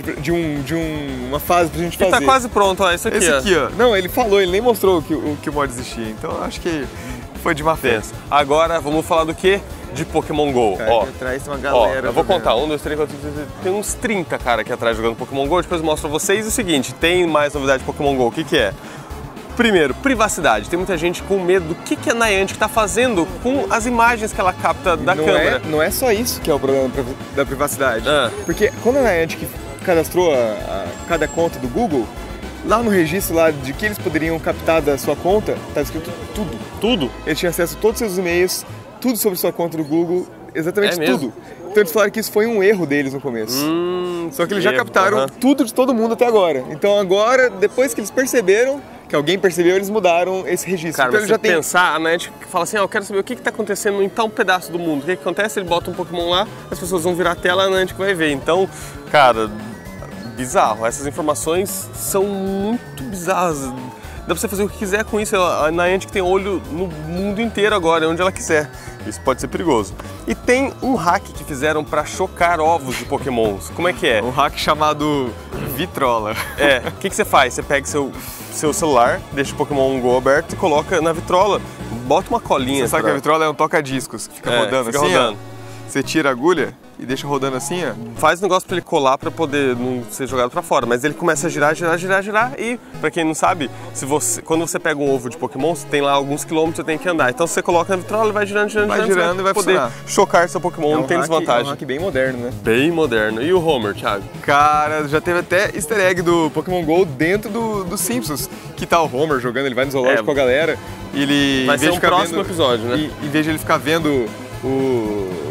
uma fase pra gente Ele fazer. tá quase pronto, ó, isso aqui, Esse ó. aqui, ó. Não, ele falou, ele nem mostrou que o mod existia, então eu acho que foi de má fé. Tenso. Agora vamos falar do quê? De Pokémon GO. Cara, Ó, aqui atrás tem uma ó, galera. eu vou jogando. contar, 1, 2, 3, 4, 5, 6, tem uns 30 cara aqui atrás jogando Pokémon GO, depois eu mostro pra vocês o seguinte, tem mais novidade de Pokémon GO, o que é? Primeiro, privacidade. Tem muita gente com medo do que a Niantic tá fazendo com as imagens que ela capta da câmera. Não é só isso que é o problema da privacidade. Ah. Porque quando a Niantic cadastrou cada conta do Google, lá no registro lá de que eles poderiam captar da sua conta, tá escrito tudo. Tudo? Eles tinham acesso a todos os seus e-mails, tudo sobre sua conta do Google, exatamente É mesmo? tudo. Então eles falaram que isso foi um erro deles no começo. Só que eles já erro, captaram aham. tudo de todo mundo até agora. Então agora, depois que eles perceberam, que alguém percebeu, eles mudaram esse registro. Cara, então mas ele se já tem. pensar, a Niantic fala assim, eu quero saber o que tá acontecendo em tal pedaço do mundo. O que acontece? Ele bota um Pokémon lá, as pessoas vão virar a tela, a Niantic vai ver. Então, cara, bizarro. Essas informações são muito bizarras. Dá pra você fazer o que quiser com isso. A Niantic tem olho no mundo inteiro agora, onde ela quiser. Isso pode ser perigoso. E tem um hack que fizeram pra chocar ovos de Pokémons. Como é que é? Um hack chamado Vitrola. O que você faz? Você pega seu celular, deixa o Pokémon GO aberto e coloca na vitrola. Bota uma colinha. Você sabe que a vitrola é um toca-discos que fica rodando fica assim, rodando. ó. Você tira a agulha e deixa rodando assim, ó. Faz um negócio pra ele colar pra poder não ser jogado pra fora, mas ele começa a girar e, pra quem não sabe, quando você pega um ovo de Pokémon, você tem lá alguns quilômetros que você tem que andar. Então você coloca na vitrola, ele vai girando, Vai girando e vai poder funcionar. chocar seu Pokémon, não tem desvantagem. É um hack bem moderno, né? Bem moderno. E o Homer, Thiago? Cara, já teve até easter egg do Pokémon GO dentro do Simpsons. Que tá o Homer jogando, ele vai no zoológico com a galera. E ele, Vai em vez ser de um ficar próximo vendo- episódio, né? Em vez de ele ficar vendo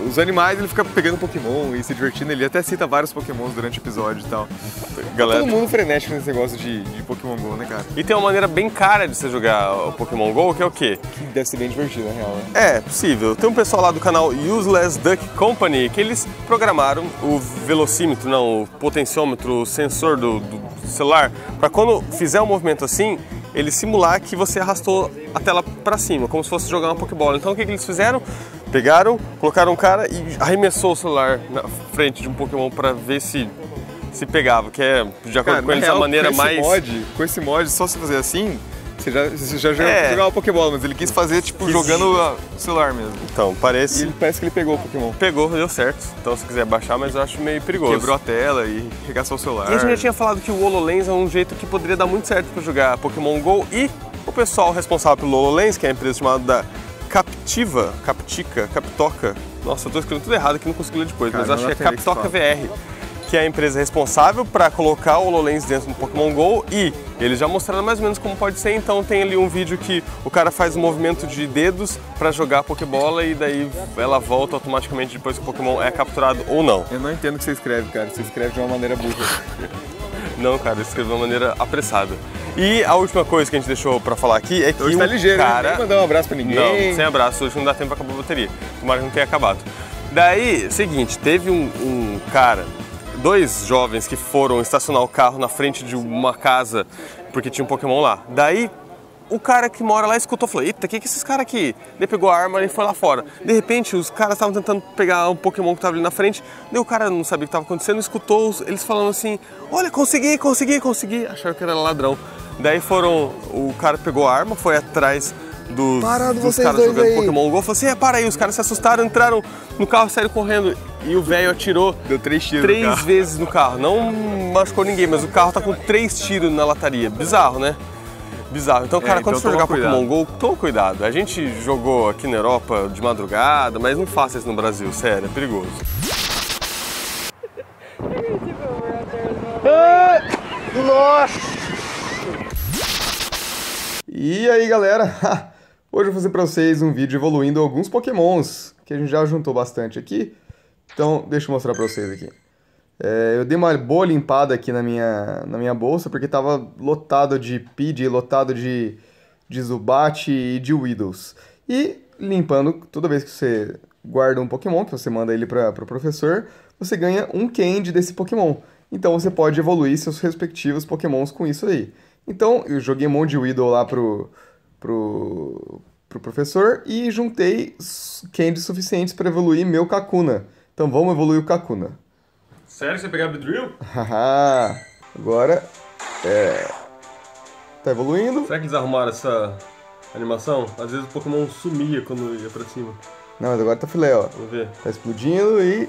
os animais, ele fica pegando Pokémon e se divertindo. Ele até cita vários Pokémons durante o episódio e tal. Galera... Todo mundo frenético nesse negócio de Pokémon GO, né, cara? E tem uma maneira bem cara de você jogar o Pokémon GO, que é o quê? Que deve ser bem divertido, na real, né? É, possível. Tem um pessoal lá do canal Useless Duck Company que eles programaram o velocímetro, não, o potenciômetro, o sensor do celular, para quando fizer um movimento assim, ele simular que você arrastou a tela para cima, como se fosse jogar uma Pokébola. Então o que eles fizeram? Pegaram, colocaram um cara e arremessou o celular na frente de um Pokémon para ver se pegava, que é, de acordo com eles, a maneira mais... Com esse mod, só se fazer assim, você já jogava Pokébola, mas ele quis fazer, tipo, jogando o celular mesmo. Então, parece... E parece que ele pegou o Pokémon. Pegou, deu certo. Então, se quiser baixar, mas eu acho meio perigoso. Quebrou a tela e regaçou o celular. E a gente já tinha falado que o HoloLens é um jeito que poderia dar muito certo para jogar Pokémon GO, e o pessoal responsável pelo HoloLens, que é a empresa chamada da Captoca. Nossa, eu tô escrevendo tudo errado aqui, não consigo ler depois, mas acho que é Captoca VR, que é a empresa responsável para colocar o HoloLens dentro do Pokémon GO, e eles já mostraram mais ou menos como pode ser. Então tem ali um vídeo que o cara faz um movimento de dedos para jogar a Pokébola e daí ela volta automaticamente depois que o Pokémon é capturado ou não. Eu não entendo o que você escreve, cara. Você escreve de uma maneira burra. Não, cara, eu escrevi de uma maneira apressada. E a última coisa que a gente deixou pra falar aqui é que hoje tá ligeiro, cara... Não mandar um abraço pra ninguém. Não, sem abraço, hoje não dá tempo pra acabar a bateria. Tomara que não tenha acabado. Daí, seguinte, teve um cara, dois jovens que foram estacionar o carro na frente de uma casa porque tinha um Pokémon lá. Daí, o cara que mora lá escutou e falou: eita, que esses caras aqui? Ele pegou a arma e foi lá fora. De repente, os caras estavam tentando pegar um Pokémon que estava ali na frente. Daí o cara não sabia o que estava acontecendo, escutou eles falando assim: olha, consegui. Acharam que era ladrão. Daí o cara pegou a arma, foi atrás dos caras jogando aí Pokémon GO. Falou assim: para aí, os caras se assustaram, entraram no carro, saíram correndo. E o velho atirou, deu 3 tiros três vezes no carro. Não machucou ninguém, mas o carro tá com 3 tiros na lataria. Bizarro, né? Bizarro. Então, cara, quando você for jogar Pokémon GO, toma cuidado. A gente jogou aqui na Europa de madrugada, mas não faça isso no Brasil, sério, é perigoso. Nossa! E aí, galera? Hoje eu vou fazer pra vocês um vídeo evoluindo alguns Pokémons, que a gente já juntou bastante aqui. Então, deixa eu mostrar pra vocês aqui. Eu dei uma boa limpada aqui na minha bolsa, porque tava lotado de Pidgey, lotado de Zubat e de Weedles. E limpando, toda vez que você guarda um Pokémon, que você manda ele pro professor, você ganha um Candy desse Pokémon. Então você pode evoluir seus respectivos Pokémons com isso aí. Então eu joguei um monte de Weedle lá pro professor e juntei Candies suficientes para evoluir meu Kakuna. Então vamos evoluir o Kakuna. Sério que você pegar Beedrill? Haha, agora tá evoluindo. Será que eles arrumaram essa animação? Às vezes o Pokémon sumia quando ia pra cima. Não, mas agora tá filé, ó. Vamos ver. Tá explodindo e...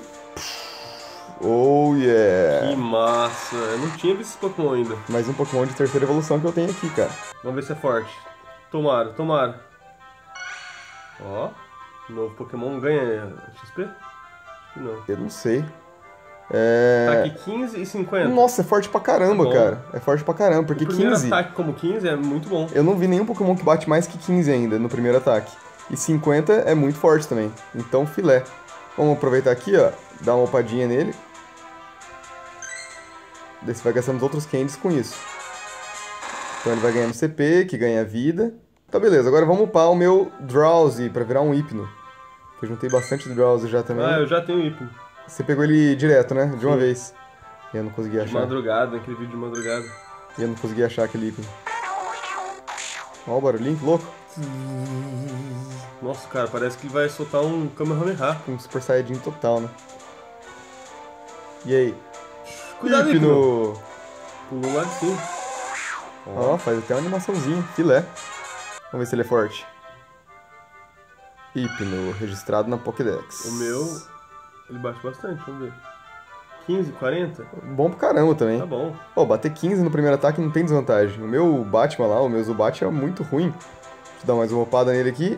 Oh yeah! Que massa! Eu não tinha visto esse Pokémon ainda. Mais um Pokémon de terceira evolução que eu tenho aqui, cara. Vamos ver se é forte. Tomara. Ó, novo Pokémon ganha XP? Não. Eu não sei. Tá aqui 15 e 50. Nossa, é forte pra caramba, cara. É forte pra caramba, porque o primeiro 15... ataque como 15 é muito bom. Eu não vi nenhum Pokémon que bate mais que 15 ainda no primeiro ataque. E 50 é muito forte também. Então, filé. Vamos aproveitar aqui, ó. Dar uma upadinha nele. Daí você vai gastando os outros candies com isso. Então ele vai ganhando CP, que ganha vida. Tá, beleza. Agora vamos upar o meu Drowsy pra virar um Hypno. Que eu juntei bastante Drowsy já também. Ah, eu já tenho Hypno. Você pegou ele direto, né? De uma vez. E eu não consegui achar. De madrugada, aquele vídeo de madrugada. E eu não consegui achar aquele Hypno. Ó o barulhinho, que louco. Nossa, cara, parece que ele vai soltar um Kamehameha. Um Super Saiyajin total, né? E aí? Cuidado, Hypno! Pulou lá de cima. Ó, faz até uma animaçãozinha, filé. Vamos ver se ele é forte. Hypno, registrado na Pokédex. O meu, ele bate bastante, vamos ver. 15, 40? Bom pra caramba também. Tá bom. Ó, bater 15 no primeiro ataque não tem desvantagem. O meu Batman lá, o meu Zubat é muito ruim. Deixa eu dar mais uma opada nele aqui.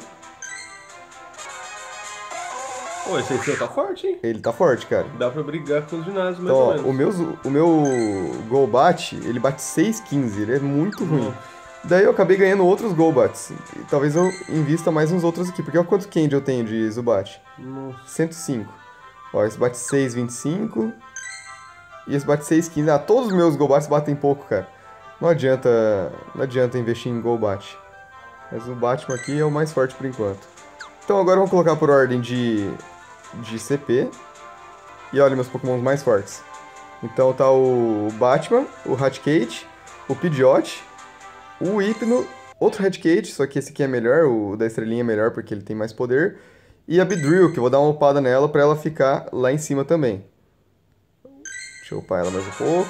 Pô, esse seu tá forte, hein? Ele tá forte, cara. Dá pra brigar com os ginásios, mais Então, ou menos. o meu Golbat, ele bate 6,15, ele é muito ruim. Daí eu acabei ganhando outros Golbats. E talvez eu invista mais uns outros aqui, porque olha quanto Candy eu tenho de Zubat. 105. Ó, esse bate 6,25. E esse bate 6,15. Ah, todos os meus Golbats batem pouco, cara. Não adianta investir em Golbat. Mas o Batman aqui é o mais forte por enquanto. Então agora vamos colocar por ordem de CP. E olha meus Pokémons mais fortes. Então tá o Batman, o Raticate, o Pidgeot, o Hypno, outro Raticate, só que esse aqui é melhor, o da estrelinha é melhor porque ele tem mais poder. E a Beedrill, que eu vou dar uma upada nela pra ela ficar lá em cima também. Deixa eu upar ela mais um pouco.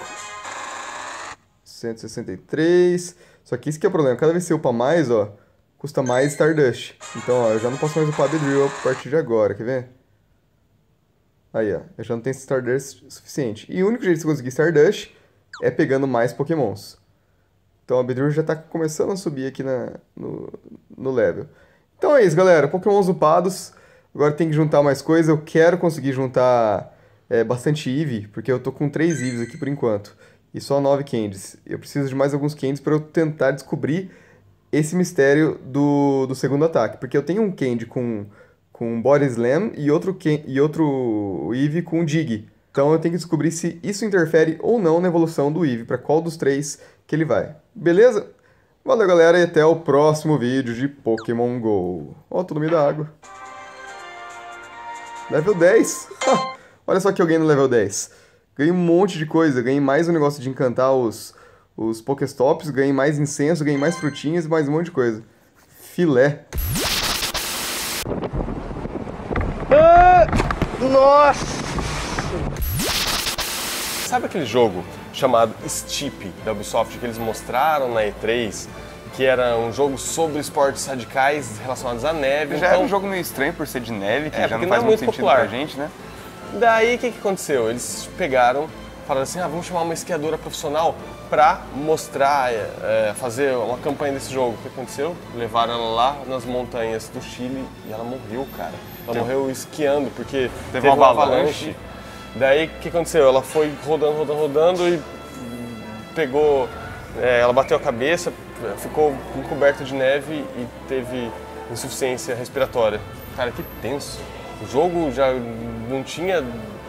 163. Só que esse que é o problema, cada vez que você upa mais, ó, custa mais Stardust. Então, ó, eu já não posso mais upar a Beedrill a partir de agora, quer ver? Aí, ó, eu já não tenho Stardust suficiente. E o único jeito de você conseguir Stardust é pegando mais Pokémons. Então a Beedrill já tá começando a subir aqui no level. Então é isso, galera. Pokémons upados. Agora tem que juntar mais coisa. Eu quero conseguir juntar bastante Eevee, porque eu tô com 3 Eevees aqui por enquanto. E só 9 Candies. Eu preciso de mais alguns Candies para eu tentar descobrir esse mistério do segundo ataque. Porque eu tenho um Candy com Body Slam e outro Eevee com Dig. Então eu tenho que descobrir se isso interfere ou não na evolução do Eevee, para qual dos 3 que ele vai. Beleza? Valeu, galera, e até o próximo vídeo de Pokémon GO. Ó, tô no meio da água. Level 10. Olha só que eu ganhei no level 10. Ganhei um monte de coisa. Ganhei mais um negócio de encantar os Pokéstops. Ganhei mais incenso, ganhei mais frutinhas e mais um monte de coisa. Filé. Nossa! Sabe aquele jogo chamado Steep da Ubisoft que eles mostraram na E3? Que era um jogo sobre esportes radicais relacionados à neve. Já era um jogo meio estranho por ser de neve, que já não faz muito muito sentido popular pra gente, né? Daí o que aconteceu? Eles pegaram, falaram assim, vamos chamar uma esquiadora profissional pra mostrar, fazer uma campanha desse jogo. O que aconteceu? Levaram ela lá nas montanhas do Chile e ela morreu, cara. Ela morreu esquiando porque teve uma avalanche. Daí o que aconteceu? Ela foi rodando e pegou, ela bateu a cabeça, ficou encoberta de neve e teve insuficiência respiratória. Cara, que tenso. O jogo já não tinha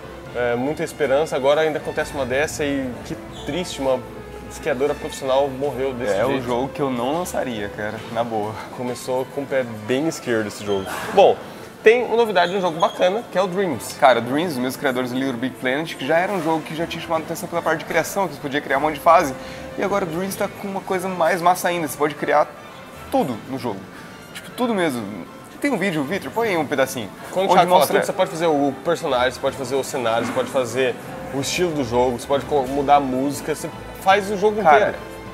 muita esperança, agora ainda acontece uma dessa e que triste, uma esquiadora profissional morreu desse jeito. É um jogo que eu não lançaria, cara, na boa. Começou com o pé bem esquerdo esse jogo. Bom, tem uma novidade de um jogo bacana, que é o Dreams. Cara, Dreams, os meus criadores do Little Big Planet, que já era um jogo que já tinha chamado atenção pela parte de criação, que você podia criar um monte de fase. E agora o Dreams tá com uma coisa mais massa ainda, você pode criar tudo no jogo. Tipo, tudo mesmo. Tem um vídeo, Victor, põe aí um pedacinho. Quando o Thiago fala tudo, você pode fazer o personagem, você pode fazer o cenário, você pode fazer o estilo do jogo, você pode mudar a música, você faz o jogo inteiro.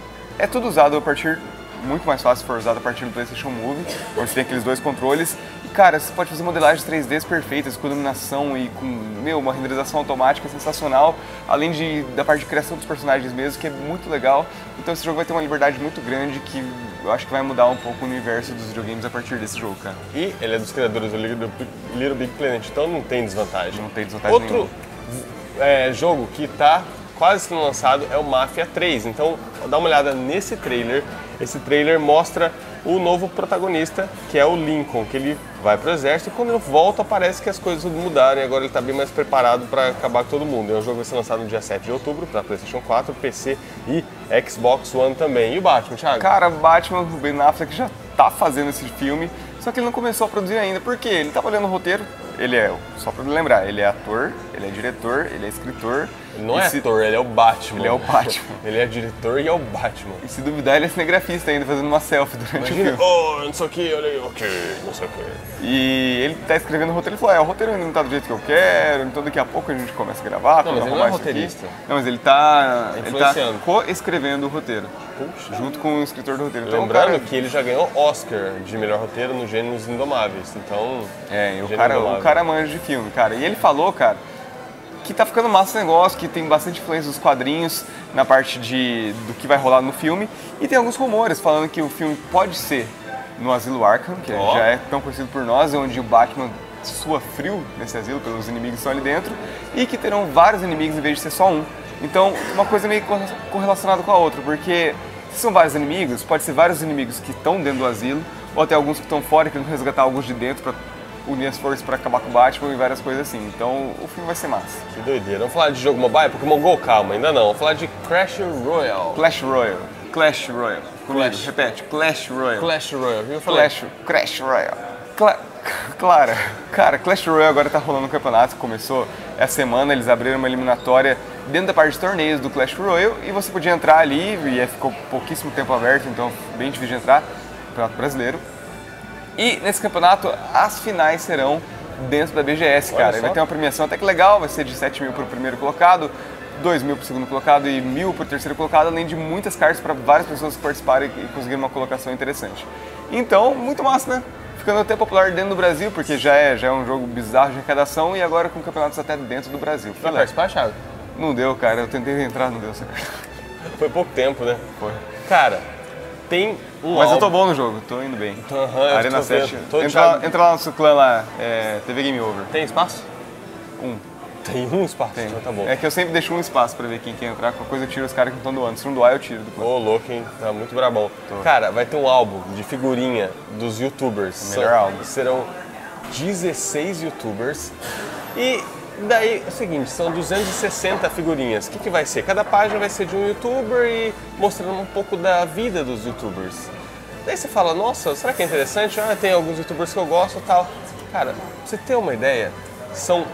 É tudo usado a partir, muito mais fácil se for usado a partir do PlayStation Move, onde você tem aqueles 2 controles. E, cara, você pode fazer modelagens 3D perfeitas, com iluminação e com, uma renderização automática sensacional, além da parte de criação dos personagens mesmo, que é muito legal. Então esse jogo vai ter uma liberdade muito grande que eu acho que vai mudar um pouco o universo dos videogames a partir desse jogo, cara. E ele é dos criadores do Little Big Planet, então não tem desvantagem. Não tem desvantagem nenhuma. Outro jogo que está quase sendo lançado é o Mafia 3. Então dá uma olhada nesse trailer. Esse trailer mostra o novo protagonista, que é o Lincoln, que ele vai pro exército e quando ele volta parece que as coisas mudaram e agora ele está bem mais preparado para acabar com todo mundo. O jogo vai ser lançado no dia 7 de outubro para PlayStation 4, PC e Xbox One também. E o Batman, Thiago? Cara, o Batman, o Ben Affleck já tá fazendo esse filme, só que ele não começou a produzir ainda. Por quê? Ele tava olhando o roteiro, ele é, só pra lembrar, ele é ator, ele é diretor, ele é escritor. Ele não é ator, ele é o Batman. Ele é o Batman. Ele é diretor e é o Batman. E se duvidar, ele é cinegrafista ainda, fazendo uma selfie durante o filme. Não sei o que, olha aí, não sei o que. E ele tá escrevendo o roteiro, ele falou, o roteiro ainda não tá do jeito que eu quero, então daqui a pouco a gente começa a gravar. Não, mas ele não é roteirista. Não, mas ele tá co-escrevendo o roteiro. Puxa. Junto com o escritor do roteiro. Então, lembrando que ele já ganhou Oscar de melhor roteiro no Gênios Indomáveis, então... o cara manja de filme, cara. E ele falou, cara, que tá ficando massa esse negócio, que tem bastante influência dos quadrinhos na parte do que vai rolar no filme. E tem alguns rumores falando que o filme pode ser no Asilo Arkham, que já é tão conhecido por nós, onde o Batman sua frio nesse asilo, pelos inimigos que estão ali dentro, e que terão vários inimigos em vez de ser só um. Então, uma coisa meio correlacionada com a outra, porque Se são vários inimigos, pode ser vários inimigos que estão dentro do asilo, ou até alguns que estão fora e querendo resgatar alguns de dentro para unir as forças para acabar com o Batman e várias coisas assim. Então o filme vai ser massa. Que doideira. Vamos falar de jogo mobile? Pokémon GO, calma, ainda não. Vamos falar de Clash Royale. Clash Royale. Clash Royale. Comigo, Clash. repete. Clash Royale. Clash Royale, viu? Eu falei. Clash Royale. Cara, Clash Royale agora tá rolando um campeonato que começou essa semana, eles abriram uma eliminatória dentro da parte de torneios do Clash Royale e você podia entrar ali, e ficou pouquíssimo tempo aberto, então bem difícil de entrar, campeonato brasileiro. E nesse campeonato as finais serão dentro da BGS, cara. Vai ter uma premiação até que legal, vai ser de 7 mil pro primeiro colocado, 2 mil pro segundo colocado e 1.000 pro terceiro colocado, além de muitas cartas para várias pessoas que participarem e conseguirem uma colocação interessante. Então, muito massa, né? Ficando até popular dentro do Brasil, porque já é um jogo bizarro de arrecadação e agora com campeonatos até dentro do Brasil. Vai participar, Thiago? Não deu, cara. Eu tentei entrar, não deu certo. Foi pouco tempo, né? Foi. Cara, tem um Mas álbum... eu tô bom no jogo, tô indo bem. Arena 7. Entra lá no seu clã lá, TV Game Over. Tem espaço? Tem um espaço? Tem. Então tá bom. É que eu sempre deixo um espaço pra ver quem quer entrar, qualquer coisa eu tiro os caras que não estão doando. Se não doar, eu tiro do clã. Ô, louco, hein? Tá muito brabão. Cara, vai ter um álbum de figurinha dos youtubers. O melhor álbum. Serão 16 youtubers. E daí é o seguinte, são 260 figurinhas. O que vai ser? Cada página vai ser de um youtuber e mostrando um pouco da vida dos youtubers. Daí você fala, nossa, será que é interessante? Ah, tem alguns youtubers que eu gosto e tal. Cara, pra você ter uma ideia, são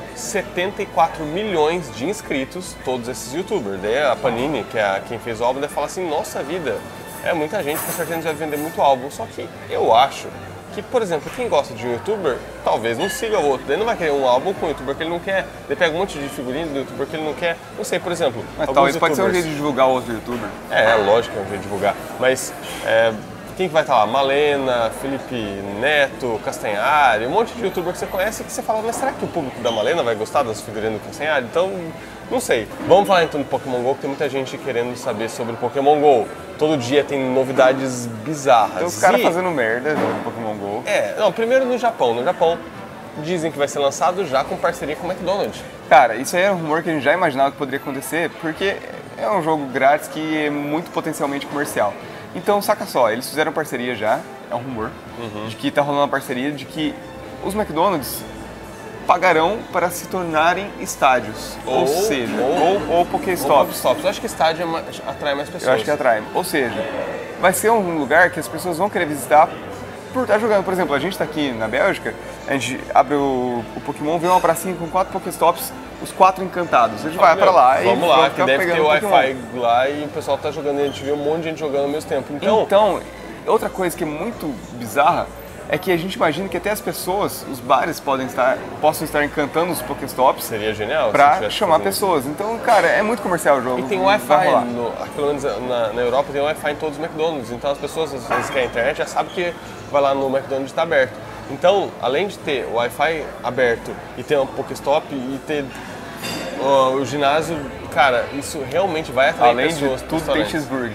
74 milhões de inscritos, todos esses youtubers. Daí a Panini, que é quem fez o álbum, deve falar assim, nossa vida, é muita gente, com certeza vai vender muito álbum. Só que eu acho que, por exemplo, quem gosta de um youtuber, talvez não siga o outro. Daí não vai querer um álbum com um youtuber que ele não quer. Daí pega um monte de figurinha do youtuber que ele não quer. Não sei, por exemplo, mas talvez pode ser um jeito de divulgar o outro youtuber. É, lógico que é um jeito de divulgar. Mas quem que vai estar lá? Malena, Felipe Neto, Castanhari, um monte de youtuber que você conhece que você fala, mas será que o público da Malena vai gostar das figurinhas do Castanhari? Então, não sei. Vamos falar então do Pokémon GO, que tem muita gente querendo saber sobre o Pokémon GO. Todo dia tem novidades bizarras. Tem os caras fazendo merda no Pokémon GO. Não, primeiro no Japão. No Japão, dizem que vai ser lançado já com parceria com o McDonald's. Cara, isso aí é um rumor que a gente já imaginava que poderia acontecer, porque é um jogo grátis que é muito potencialmente comercial. Então, saca só, eles fizeram parceria já, é um rumor, de que tá rolando uma parceria de que os McDonald's pagarão para se tornarem estádios, ou seja, ou Pokéstops. Eu acho que estádio atrai mais pessoas. Eu acho que atrai. Ou seja, vai ser um lugar que as pessoas vão querer visitar por estar jogando. Por exemplo, a gente está aqui na Bélgica, a gente abre o Pokémon, vê uma pracinha com 4 Pokéstops, os 4 encantados. A gente vai pra lá vamos e lá, que deve ter Wi-Fi Pokémon lá e o pessoal tá jogando, a gente vê um monte de gente jogando ao mesmo tempo. Então, outra coisa que é muito bizarra é que a gente imagina que até as pessoas, os bares possam estar encantando os Pokéstops. Seria genial pra chamar pessoas. Então, cara, é muito comercial o jogo. E tem Wi-Fi, pelo menos na Europa tem Wi-Fi em todos os McDonald's. Então as pessoas, às vezes que a internet, já sabem que vai lá no McDonald's e está aberto. Então, além de ter o Wi-Fi aberto e ter um Pokéstop e ter o ginásio, cara, isso realmente vai atrair pessoas. Além de tudo tem cheeseburger.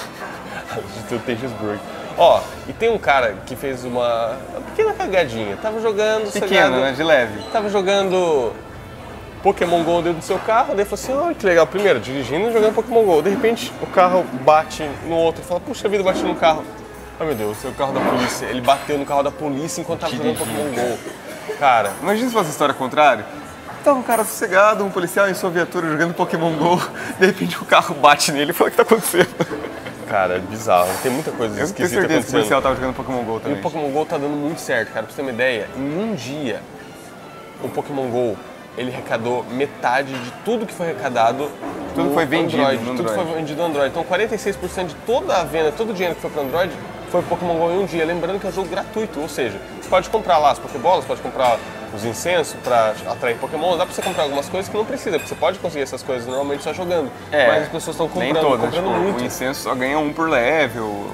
De tudo tem cheeseburger. E tem um cara que fez uma pequena cagadinha. Tava jogando... Pequena, né? De leve. Tava jogando Pokémon GO dentro do seu carro, daí falou assim, olha que legal, primeiro, dirigindo e jogando Pokémon GO. De repente, o carro bate no outro, fala, puxa vida, bati no carro. Ai meu Deus, o carro da polícia. Ele bateu no carro da polícia enquanto tava jogando Pokémon GO. Cara... Imagina se fosse a história contrária. Tava um cara sossegado, um policial em sua viatura jogando Pokémon GO, de repente o carro bate nele e fala, o que tá acontecendo? Cara, é bizarro, tem muita coisa esquisita acontecendo. Eu tenho certeza que o policial tava jogando Pokémon GO também. E o Pokémon GO tá dando muito certo, cara. Pra você ter uma ideia, em um dia, o Pokémon GO, ele arrecadou metade de tudo que foi arrecadado tudo foi vendido Android. No Android. Tudo foi vendido no Android. Então 46% de toda a venda, todo o dinheiro que foi pro Android, foi pro Pokémon GO em um dia. Lembrando que é um jogo gratuito, ou seja, você pode comprar lá as Pokébolas, pode comprar os incensos para atrair Pokémon, dá pra você comprar algumas coisas que não precisa, porque você pode conseguir essas coisas normalmente só jogando. Mas as pessoas estão comprando, nem todas, comprando muito. O incenso só ganha um por level.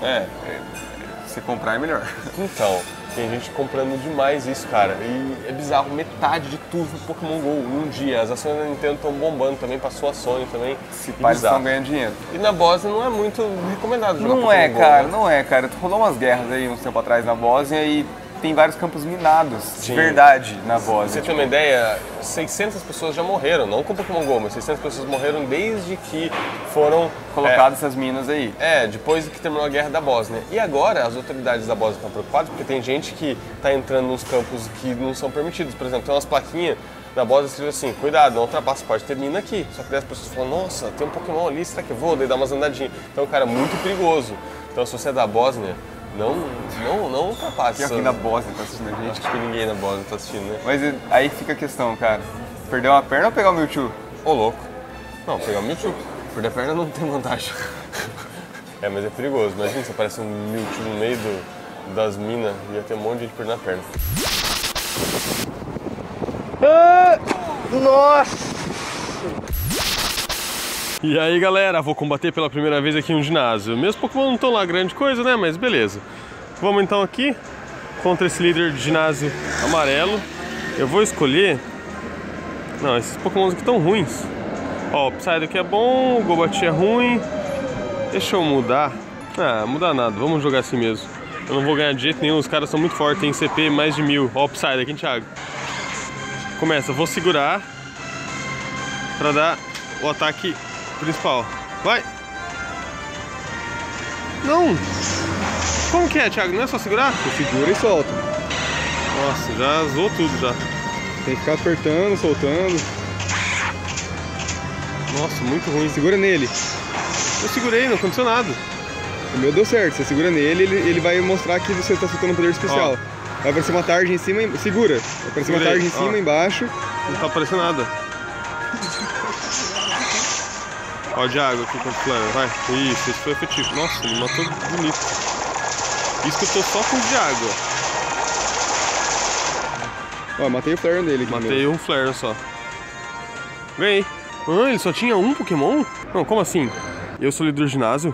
Se comprar é melhor. Então, tem gente comprando demais isso, cara. E é bizarro, metade de tudo foi Pokémon GO em um dia. As ações da Nintendo estão bombando também, passou a Sony também. Se pais estão ganhando dinheiro. E na Bósnia não é muito recomendado jogar Pokémon GO. Não é, cara. Rolou umas guerras aí uns tempo atrás na Bósnia e tem vários campos minados, Sim. de verdade, na Pra Bósnia. você ter uma ideia, 600 pessoas já morreram, não com Pokémon GO, mas 600 pessoas morreram desde que foram Colocadas essas minas aí. depois que terminou a guerra da Bósnia. E agora as autoridades da Bósnia estão preocupadas porque tem gente que está entrando nos campos que não são permitidos. Por exemplo, tem umas plaquinhas na Bósnia escrito assim, cuidado, não ultrapassa, pode ter mina aqui. Só que daí as pessoas falam, nossa, tem um Pokémon ali, será que eu vou? Daí dá umas andadinhas. Então, cara, muito perigoso. Então, se você é da Bósnia, não ultrapasse. E alguém da Bósnia tá assistindo a gente. Acho que ninguém na Bósnia tá assistindo, né? Mas aí fica a questão, cara. Perder uma perna ou pegar o Mewtwo? Ô, louco. Não, pegar o Mewtwo. Perder a perna não tem vantagem. Mas é perigoso. Imagina se aparece um Mewtwo no meio das minas, ia ter um monte de gente perdendo a perna. Nossa! E aí, galera, vou combater pela primeira vez aqui em um ginásio. Meus Pokémon não estão lá grande coisa, né? Mas beleza. Vamos então aqui contra esse líder de ginásio amarelo. Eu vou escolher... Não, esses Pokémons aqui estão ruins. Ó, o Psyduck é bom, o Golbat é ruim. Deixa eu mudar. Mudar nada, vamos jogar assim mesmo. Eu não vou ganhar de jeito nenhum, os caras são muito fortes, tem CP mais de 1000. Ó o Psyduck, hein, Thiago? Começa, vou segurar pra dar o ataque principal. Vai! Não! Como que é, Thiago? Não é só segurar? Você segura e solta. Nossa, já zoou tudo já. Tem que ficar apertando, soltando. Nossa, muito ruim. Segura nele. Eu segurei, não aconteceu nada. O meu deu certo. Você segura nele, ele vai mostrar que você está soltando um poder especial. Ó. Vai aparecer uma tarja em cima e... Segura. Vai aparecer uma tarja em cima e embaixo. Não tá aparecendo nada. Ó, de água aqui contra o Flare, vai. Isso, esse foi efetivo. Nossa, ele matou bonito. Isso que eu tô só com de água. Ó, matei o flare dele aqui. Matei um Flare só. Ganhei. Ele só tinha um Pokémon? Não, como assim? Eu sou líder do ginásio?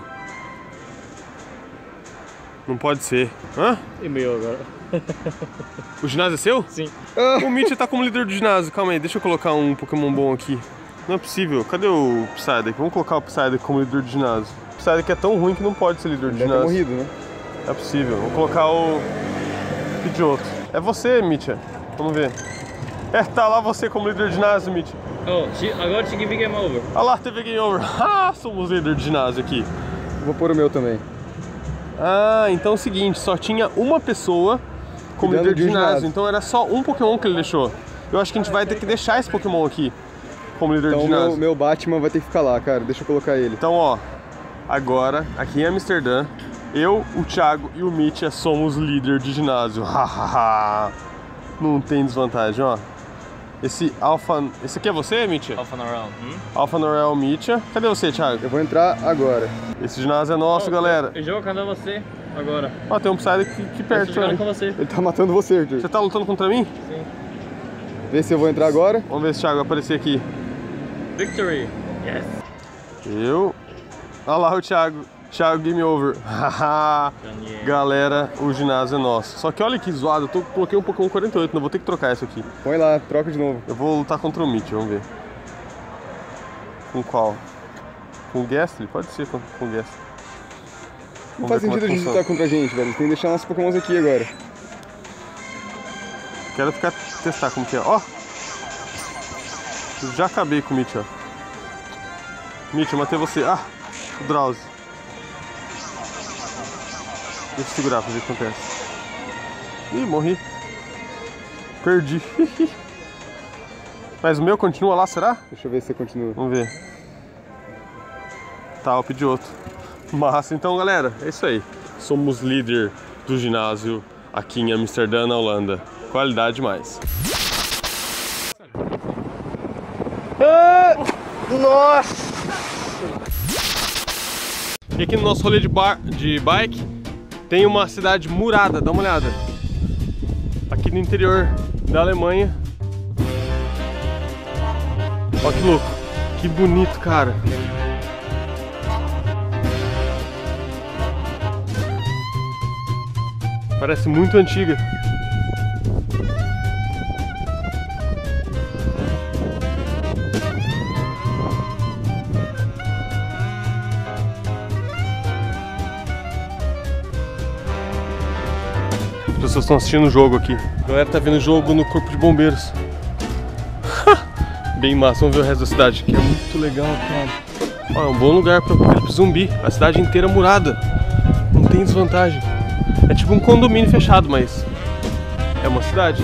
Não pode ser. Hã? E meu agora. O ginásio é seu? Sim. O Mitch tá como líder do ginásio. Calma aí, deixa eu colocar um Pokémon bom aqui. Não é possível. Cadê o Psyduck? Vamos colocar o Psyduck como líder do ginásio. O Psyduck é tão ruim que não pode ser líder do Deve ter ginásio. morrido, né? É possível. Vou colocar o Pidgeotto. É você, Mitcha. Vamos ver. Tá lá você como líder de ginásio, Mitch. Oh, agora te give game over. Olha lá, teve game over. Somos líder de ginásio aqui. Vou pôr o meu também. Então é o seguinte, só tinha uma pessoa como Cuidando líder de de ginásio. ginásio. Então era só um Pokémon que ele deixou. Eu acho que a gente vai ter que deixar esse Pokémon aqui como líder de Então ginásio. meu Batman vai ter que ficar lá, cara. Deixa eu colocar ele. Então, ó, agora, aqui em Amsterdã, eu, o Thiago e o Mitcha somos líder de ginásio. Não tem desvantagem, ó. Esse aqui é você, Mitcha? Alpha Norel. Alpha Norel Mitcha. Cadê você, Thiago? Eu vou entrar agora. Esse ginásio é nosso, galera. Eu jogo cadê você agora? Ó, tem um Psyduck aqui Eu perto tô jogando também. com você. Ele tá matando você, Arthur. Você tá lutando contra mim? Sim. Vê se eu vou entrar agora. Vamos ver se o Thiago vai aparecer aqui. Victory. Yes. Olha lá o Thiago. Thiago, game over. Galera, o ginásio é nosso. Só que olha que zoado, eu coloquei um Pokémon 48, não vou ter que trocar isso aqui. Põe lá, troca de novo. Eu vou lutar contra o Mitch, vamos ver. Com qual? Com o Gastly? Pode ser com o Gastly. Não Vamos faz ver como sentido é a que gente funciona. lutar contra a gente, velho. Tem que deixar nossos Pokémons aqui agora. Quero testar como que é. Ó! Já acabei com o Mitch, ó. Mitch, eu matei você. O Drowsy. Deixa eu segurar pra ver o que acontece. Ih, morri. Perdi. Mas o meu continua lá, será? Deixa eu ver se você continua. Vamos ver. Tá, eu pedi outro. Massa, então galera, é isso aí. Somos líder do ginásio aqui em Amsterdã, na Holanda. Qualidade mais. Nossa! E aqui no nosso rolê de bike tem uma cidade murada, dá uma olhada. Aqui no interior da Alemanha. Ó que louco, que bonito, cara. Parece muito antiga. As pessoas estão assistindo o jogo aqui. A galera tá vendo o jogo no Corpo de Bombeiros. Bem massa, vamos ver o resto da cidade, que é muito legal, cara. Ó, é um bom lugar pra Apocalipse Zumbi. A cidade inteira murada. Não tem desvantagem. É tipo um condomínio fechado, mas é uma cidade.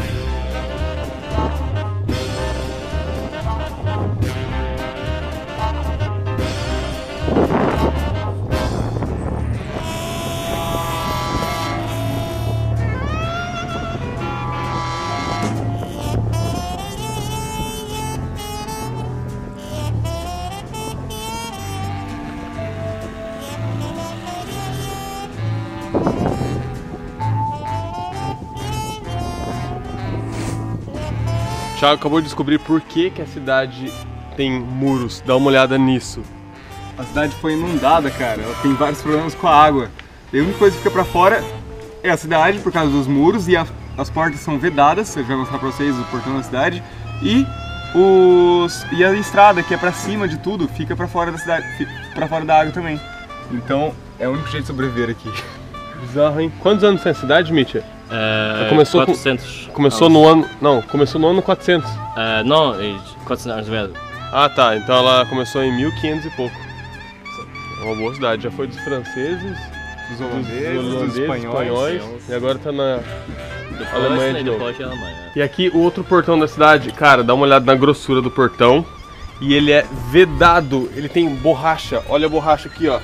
Thiago acabou de descobrir por que a cidade tem muros. Dá uma olhada nisso. A cidade foi inundada, cara. Ela tem vários problemas com a água. E a única coisa que fica pra fora é a cidade, por causa dos muros, e as portas são vedadas. Eu já vou mostrar pra vocês o portão da cidade. E a estrada, que é pra cima de tudo, fica pra fora da cidade, pra fora da água também. Então, é o único jeito de sobreviver aqui. Bizarro, hein? Quantos anos tem a cidade, Mitya? Começou 400. Começou no ano... Não, começou no ano 400. Não, 400 anos velho. Ah, tá. Então ela começou em 1500 e pouco. É uma boa cidade. Já foi dos franceses, Dos holandeses, dos espanhóis. E agora tá na Alemanha de novo. Alemanha. E aqui o outro portão da cidade. Cara, dá uma olhada na grossura do portão. E ele é vedado. Ele tem borracha. Olha a borracha aqui, ó.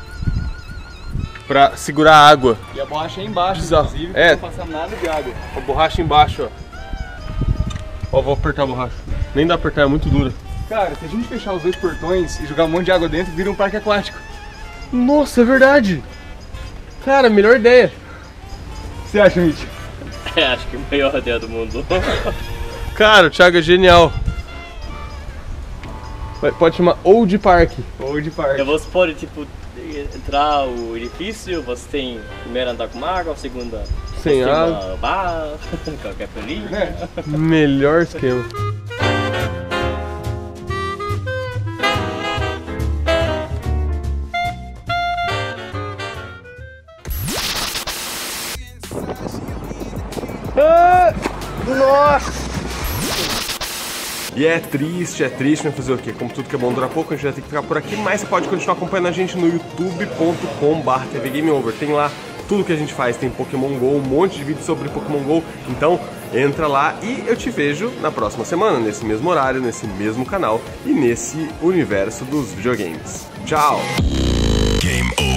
Pra segurar a água. E a borracha é embaixo, Bizarro. inclusive, É. não passa nada de água. A borracha embaixo, ó. Ó, vou apertar a borracha. Nem dá pra apertar, é muito dura. Cara, se a gente fechar os dois portões e jogar um monte de água dentro, vira um parque aquático. Nossa, é verdade. Cara, melhor ideia. O que você acha, Mitch? Acho que é a maior ideia do mundo. Cara, o Thiago é genial. Pode chamar Old Park. Old Park. Você pode, tipo, entrar o edifício, você tem primeiro andar com água, segunda Sem tem água. uma bar, qualquer pelinho. Melhor esquema. Nossa! E é triste, mas fazer o quê? Como tudo que é bom dura pouco, a gente vai ter que ficar por aqui, mas você pode continuar acompanhando a gente no youtube.com/tvgameover. Tem lá tudo que a gente faz, tem Pokémon GO, um monte de vídeos sobre Pokémon GO, então entra lá e eu te vejo na próxima semana, nesse mesmo horário, nesse mesmo canal e nesse universo dos videogames. Tchau! Game over.